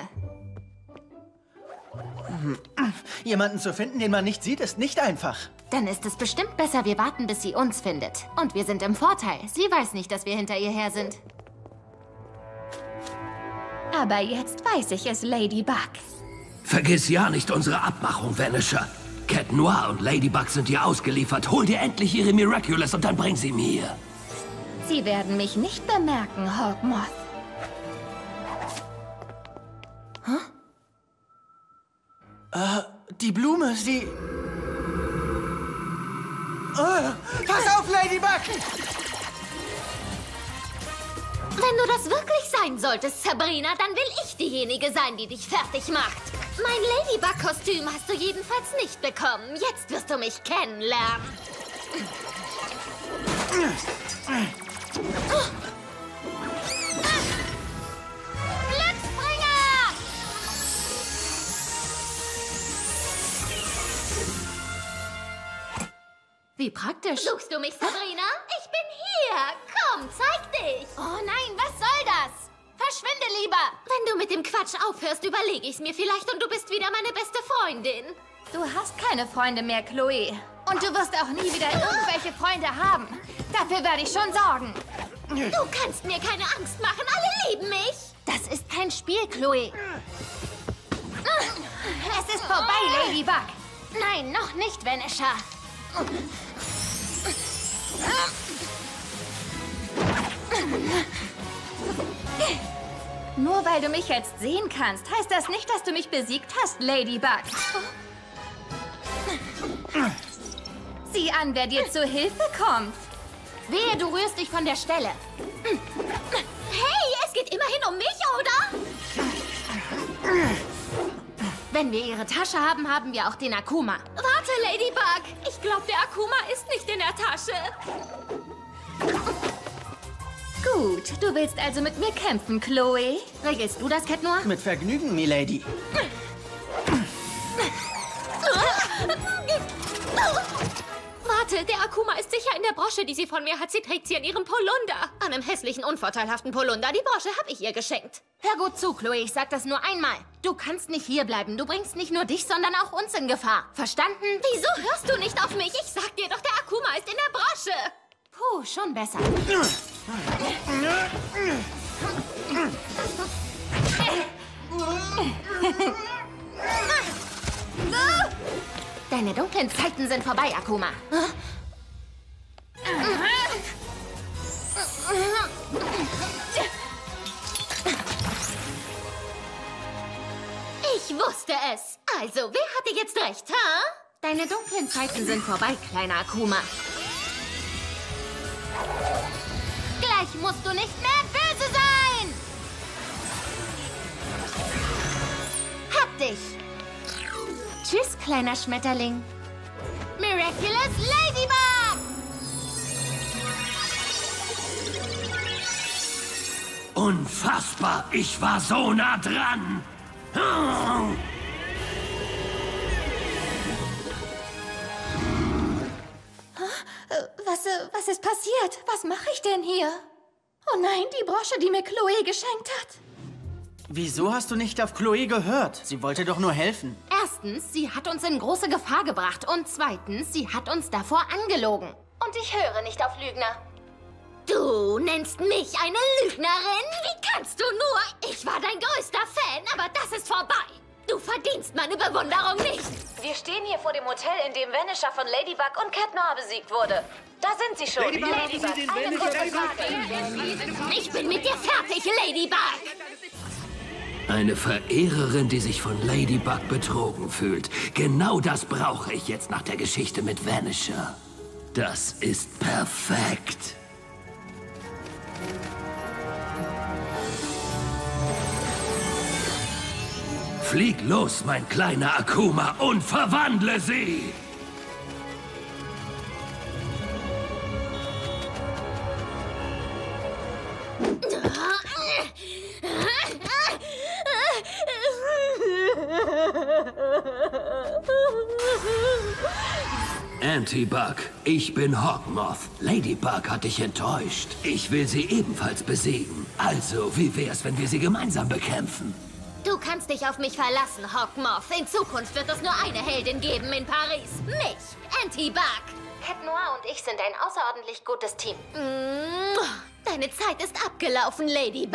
Jemanden zu finden, den man nicht sieht, ist nicht einfach. Dann ist es bestimmt besser, wir warten, bis sie uns findet. Und wir sind im Vorteil. Sie weiß nicht, dass wir hinter ihr her sind. Aber jetzt weiß ich es, Ladybug. Vergiss ja nicht unsere Abmachung, Vanisher. Cat Noir und Ladybug sind dir ausgeliefert. Hol dir endlich ihre Miraculous und dann bring sie mir. Sie werden mich nicht bemerken, Hawkmoth. Die Blume, sie... pass auf, Ladybug! Wenn du das wirklich sein solltest, Sabrina, dann will ich diejenige sein, die dich fertig macht. Mein Ladybug-Kostüm hast du jedenfalls nicht bekommen. Jetzt wirst du mich kennenlernen. Glücksbringer! Wie praktisch. Suchst du mich, Sabrina? Ich bin hier. Komm, zeig dich. Oh nein, was soll das? Verschwinde lieber. Wenn du mit dem Quatsch aufhörst, überlege ich es mir vielleicht und du bist wieder meine beste Freundin. Du hast keine Freunde mehr, Chloe. Und du wirst auch nie wieder irgendwelche Freunde haben. Dafür werde ich schon sorgen. Du kannst mir keine Angst machen. Alle lieben mich. Das ist kein Spiel, Chloe. Es ist vorbei, Ladybug. Nein, noch nicht, Vanisher. Nur weil du mich jetzt sehen kannst, heißt das nicht, dass du mich besiegt hast, Ladybug. Sieh an, wer dir zu Hilfe kommt. Wehe, du rührst dich von der Stelle. Hey, es geht immerhin um mich, oder? Wenn wir ihre Tasche haben, haben wir auch den Akuma. Warte, Ladybug. Ich glaube, der Akuma ist nicht in der Tasche. Gut, du willst also mit mir kämpfen, Chloe? Regelst du das, Cat Noir? Mit Vergnügen, Milady. Warte, der Akuma ist sicher in der Brosche, die sie von mir hat. Sie trägt sie an ihrem Polunder. An einem hässlichen, unvorteilhassen Polunder. Die Brosche habe ich ihr geschenkt. Hör gut zu, Chloe. Ich sag das nur einmal. Du kannst nicht hierbleiben. Du bringst nicht nur dich, sondern auch uns in Gefahr. Verstanden? Wieso hörst du nicht auf mich? Ich sag dir doch, der Akuma ist in der Brosche. Puh, schon besser. Deine dunklen Zeiten sind vorbei, Akuma. Ich wusste es. Also, wer hatte jetzt recht, ha? Deine dunklen Zeiten sind vorbei, kleiner Akuma. Gleich musst du nicht mehr böse sein! Hab dich! Tschüss, kleiner Schmetterling. Miraculous Ladybug! Unfassbar! Ich war so nah dran! Was ist passiert? Was mache ich denn hier? Oh nein, die Brosche, die mir Chloe geschenkt hat. Wieso hast du nicht auf Chloe gehört? Sie wollte doch nur helfen. Erstens, sie hat uns in große Gefahr gebracht. Und zweitens, sie hat uns davor angelogen. Und ich höre nicht auf Lügner. Du nennst mich eine Lügnerin? Wie kannst du nur? Ich war dein größter Fan, aber das ist vorbei. Du verdienst meine Bewunderung nicht. Wir stehen hier vor dem Hotel, in dem Vanisher von Ladybug und Cat Noir besiegt wurde. Da sind sie schon. Ladybug, eine kurze Frage. Ich bin mit dir fertig, Ladybug. Eine Verehrerin, die sich von Ladybug betrogen fühlt. Genau das brauche ich jetzt nach der Geschichte mit Vanisher. Das ist perfekt. Flieg los, mein kleiner Akuma, und verwandle sie! Antibug, ich bin Hawkmoth. Ladybug hat dich enttäuscht. Ich will sie ebenfalls besiegen. Also, wie wär's, wenn wir sie gemeinsam bekämpfen? Du kannst dich auf mich verlassen, Hawkmoth. In Zukunft wird es nur eine Heldin geben in Paris. Mich, Antibug. Cat Noir und ich sind ein außerordentlich gutes Team. Deine Zeit ist abgelaufen, Ladybug.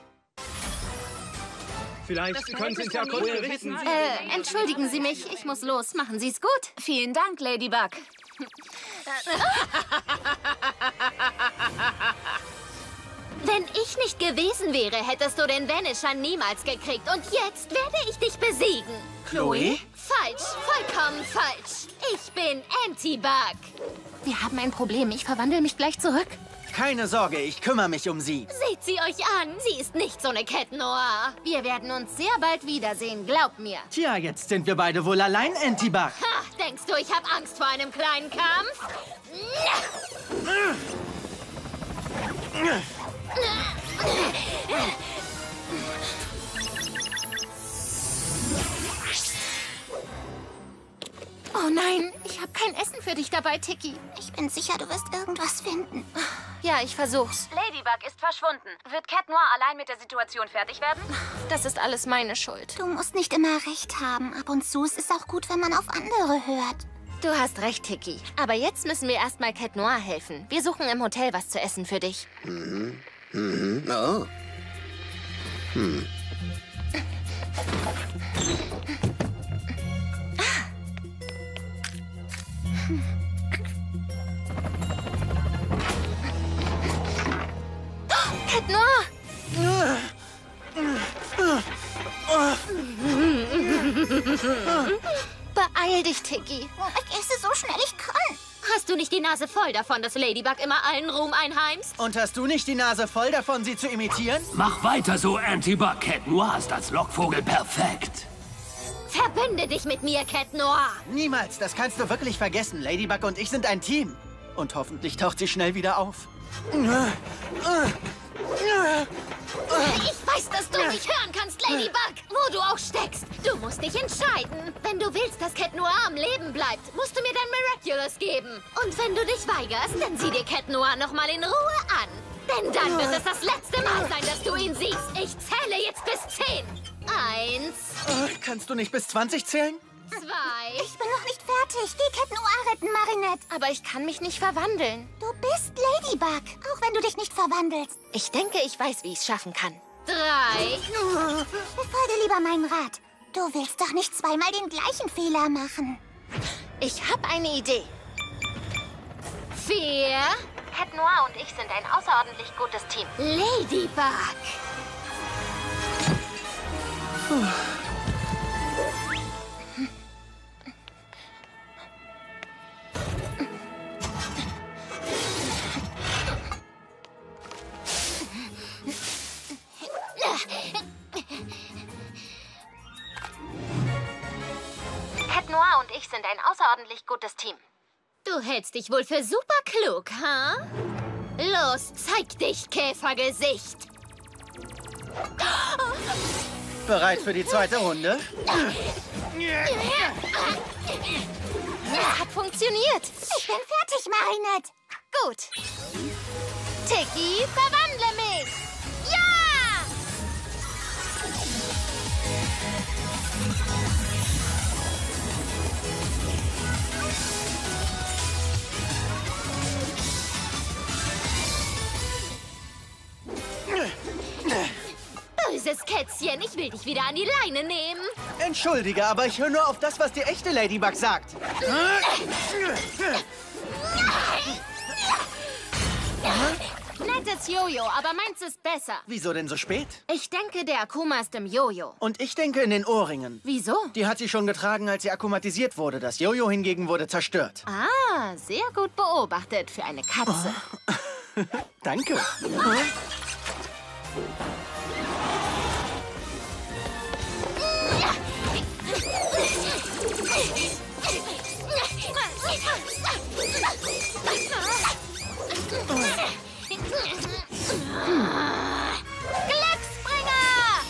Vielleicht können Sie uns ja kurz berichten. Entschuldigen Sie mich, ich muss los. Machen Sie es gut. Vielen Dank, Ladybug. Wenn ich nicht gewesen wäre, hättest du den Vanisher niemals gekriegt. Und jetzt werde ich dich besiegen. Chloe? Falsch, vollkommen falsch. Ich bin Antibug. Wir haben ein Problem. Ich verwandle mich gleich zurück. Keine Sorge, ich kümmere mich um sie. Seht sie euch an. Sie ist nicht so eine Cat Noir. Wir werden uns sehr bald wiedersehen, glaub mir. Tja, jetzt sind wir beide wohl allein, Antibug. Ha, denkst du, ich habe Angst vor einem kleinen Kampf? Oh nein, ich habe kein Essen für dich dabei, Tiki. Ich bin sicher, du wirst irgendwas finden. Ja, ich versuch's. Ladybug ist verschwunden. Wird Cat Noir allein mit der Situation fertig werden? Das ist alles meine Schuld. Du musst nicht immer recht haben. Ab und zu ist es auch gut, wenn man auf andere hört. Du hast recht, Tiki. Aber jetzt müssen wir erstmal Cat Noir helfen. Wir suchen im Hotel was zu essen für dich. Oh. Cat Noir! Beeil dich, Tiggy. Ich esse so schnell ich kann. Hast du nicht die Nase voll davon, dass Ladybug immer allen Ruhm einheimst? Und hast du nicht die Nase voll davon, sie zu imitieren? Mach weiter so, Antibug. Cat Noir ist als Lockvogel perfekt. Verbünde dich mit mir, Cat Noir. Niemals, das kannst du wirklich vergessen. Ladybug und ich sind ein Team. Und hoffentlich taucht sie schnell wieder auf. Ich weiß, dass du mich hören kannst, Ladybug, wo du auch steckst. Du musst dich entscheiden. Wenn du willst, dass Cat Noir am Leben bleibt, musst du mir dein Miraculous geben. Und wenn du dich weigerst, dann sieh dir Cat Noir noch mal in Ruhe an. Denn dann wird es das letzte Mal sein, dass du ihn siehst. Ich zähle jetzt bis 10. 1. Kannst du nicht bis 20 zählen? 2. Ich bin noch nicht fertig. Geh Cat Noir retten, Marinette. Aber ich kann mich nicht verwandeln. Du bist Ladybug, auch wenn du dich nicht verwandelst. Ich denke, ich weiß, wie ich es schaffen kann. 3. Befolge lieber meinen Rat. Du willst doch nicht zweimal den gleichen Fehler machen. Ich habe eine Idee. 4. Cat Noir und ich sind ein außerordentlich gutes Team. Ladybug. Cat Noir und ich sind ein außerordentlich gutes Team. Du hältst dich wohl für super klug, ha? Los, zeig dich, Käfergesicht. Bereit für die zweite Runde? Es hat funktioniert. Ich bin fertig, Marinette. Gut. Tiggy, verwandle mich. Ja! Böses Kätzchen, ich will dich wieder an die Leine nehmen. Entschuldige, aber ich höre nur auf das, was die echte Ladybug sagt. Nettes Jojo, aber meins ist besser. Wieso denn so spät? Ich denke, der Akuma ist im Jojo. Und ich denke in den Ohrringen. Wieso? Die hat sie schon getragen, als sie akkumatisiert wurde. Das Jojo hingegen wurde zerstört. Ah, sehr gut beobachtet für eine Katze. Oh. Danke. Glücksbringer!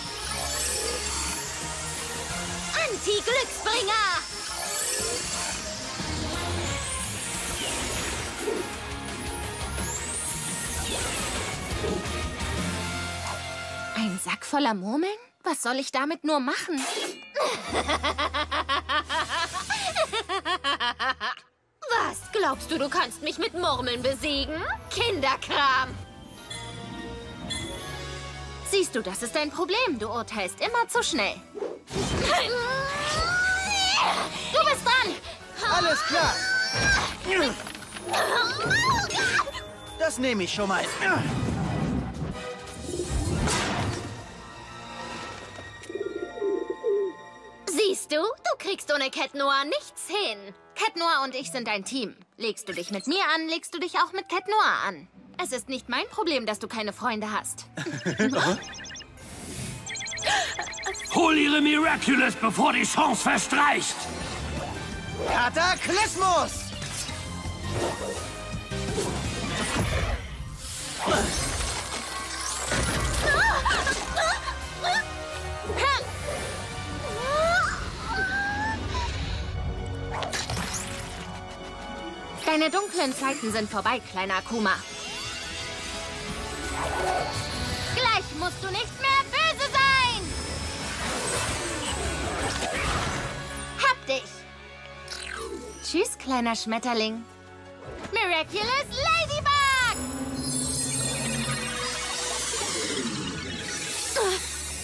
Anti-Glücksbringer! Ein Sack voller Murmeln? Was soll ich damit nur machen? Was? Glaubst du, du kannst mich mit Murmeln besiegen? Kinderkram! Siehst du, das ist dein Problem. Du urteilst immer zu schnell. Du bist dran! Alles klar. Das nehme ich schon mal. Siehst du? Du kriegst ohne Cat Noir nichts hin. Cat Noir und ich sind ein Team. Legst du dich mit mir an, legst du dich auch mit Cat Noir an. Es ist nicht mein Problem, dass du keine Freunde hast. Hol ihre Miraculous, bevor die Chance verstreicht! Kataklysmus! Deine dunklen Zeiten sind vorbei, kleiner Akuma. Gleich musst du nicht mehr böse sein! Hab dich! Tschüss, kleiner Schmetterling. Miraculous Ladybug!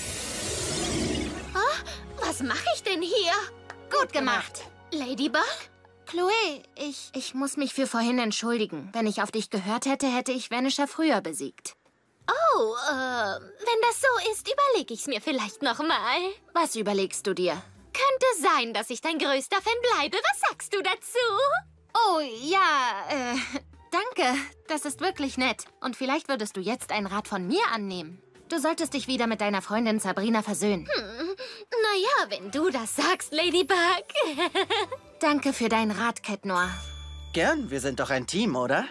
Was mache ich denn hier? Gut gemacht. Ladybug? Chloe, ich muss mich für vorhin entschuldigen. Wenn ich auf dich gehört hätte, hätte ich Vanisher früher besiegt. Oh, wenn das so ist, überlege ich es mir vielleicht noch mal. Was überlegst du dir? Könnte sein, dass ich dein größter Fan bleibe. Was sagst du dazu? Oh, ja, danke. Das ist wirklich nett. Und vielleicht würdest du jetzt einen Rat von mir annehmen. Du solltest dich wieder mit deiner Freundin Sabrina versöhnen. Naja, wenn du das sagst, Ladybug. Danke für deinen Rat, Cat Noir. Gern, wir sind doch ein Team, oder?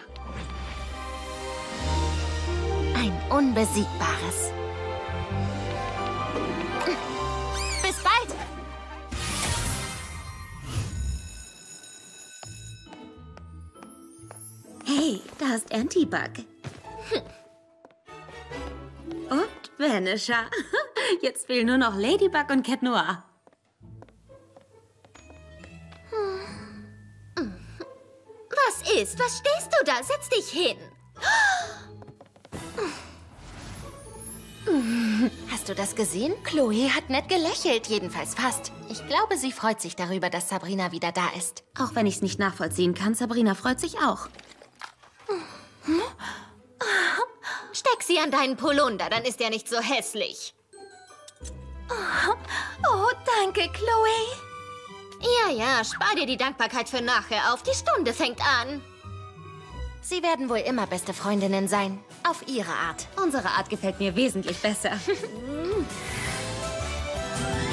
Ein unbesiegbares. Bis bald! Hey, da ist Antibug. Und Vanisher. Jetzt fehlen nur noch Ladybug und Cat Noir. Was ist? Was stehst du da? Setz dich hin. Hast du das gesehen? Chloe hat nett gelächelt, jedenfalls fast. Ich glaube, sie freut sich darüber, dass Sabrina wieder da ist. Auch wenn ich es nicht nachvollziehen kann, Sabrina freut sich auch. Steck sie an deinen Polunder, dann ist er nicht so hässlich. Oh, danke, Chloe. Ja, spar dir die Dankbarkeit für nachher auf. Die Stunde fängt an. Sie werden wohl immer beste Freundinnen sein. Auf ihre Art. Unsere Art gefällt mir wesentlich besser.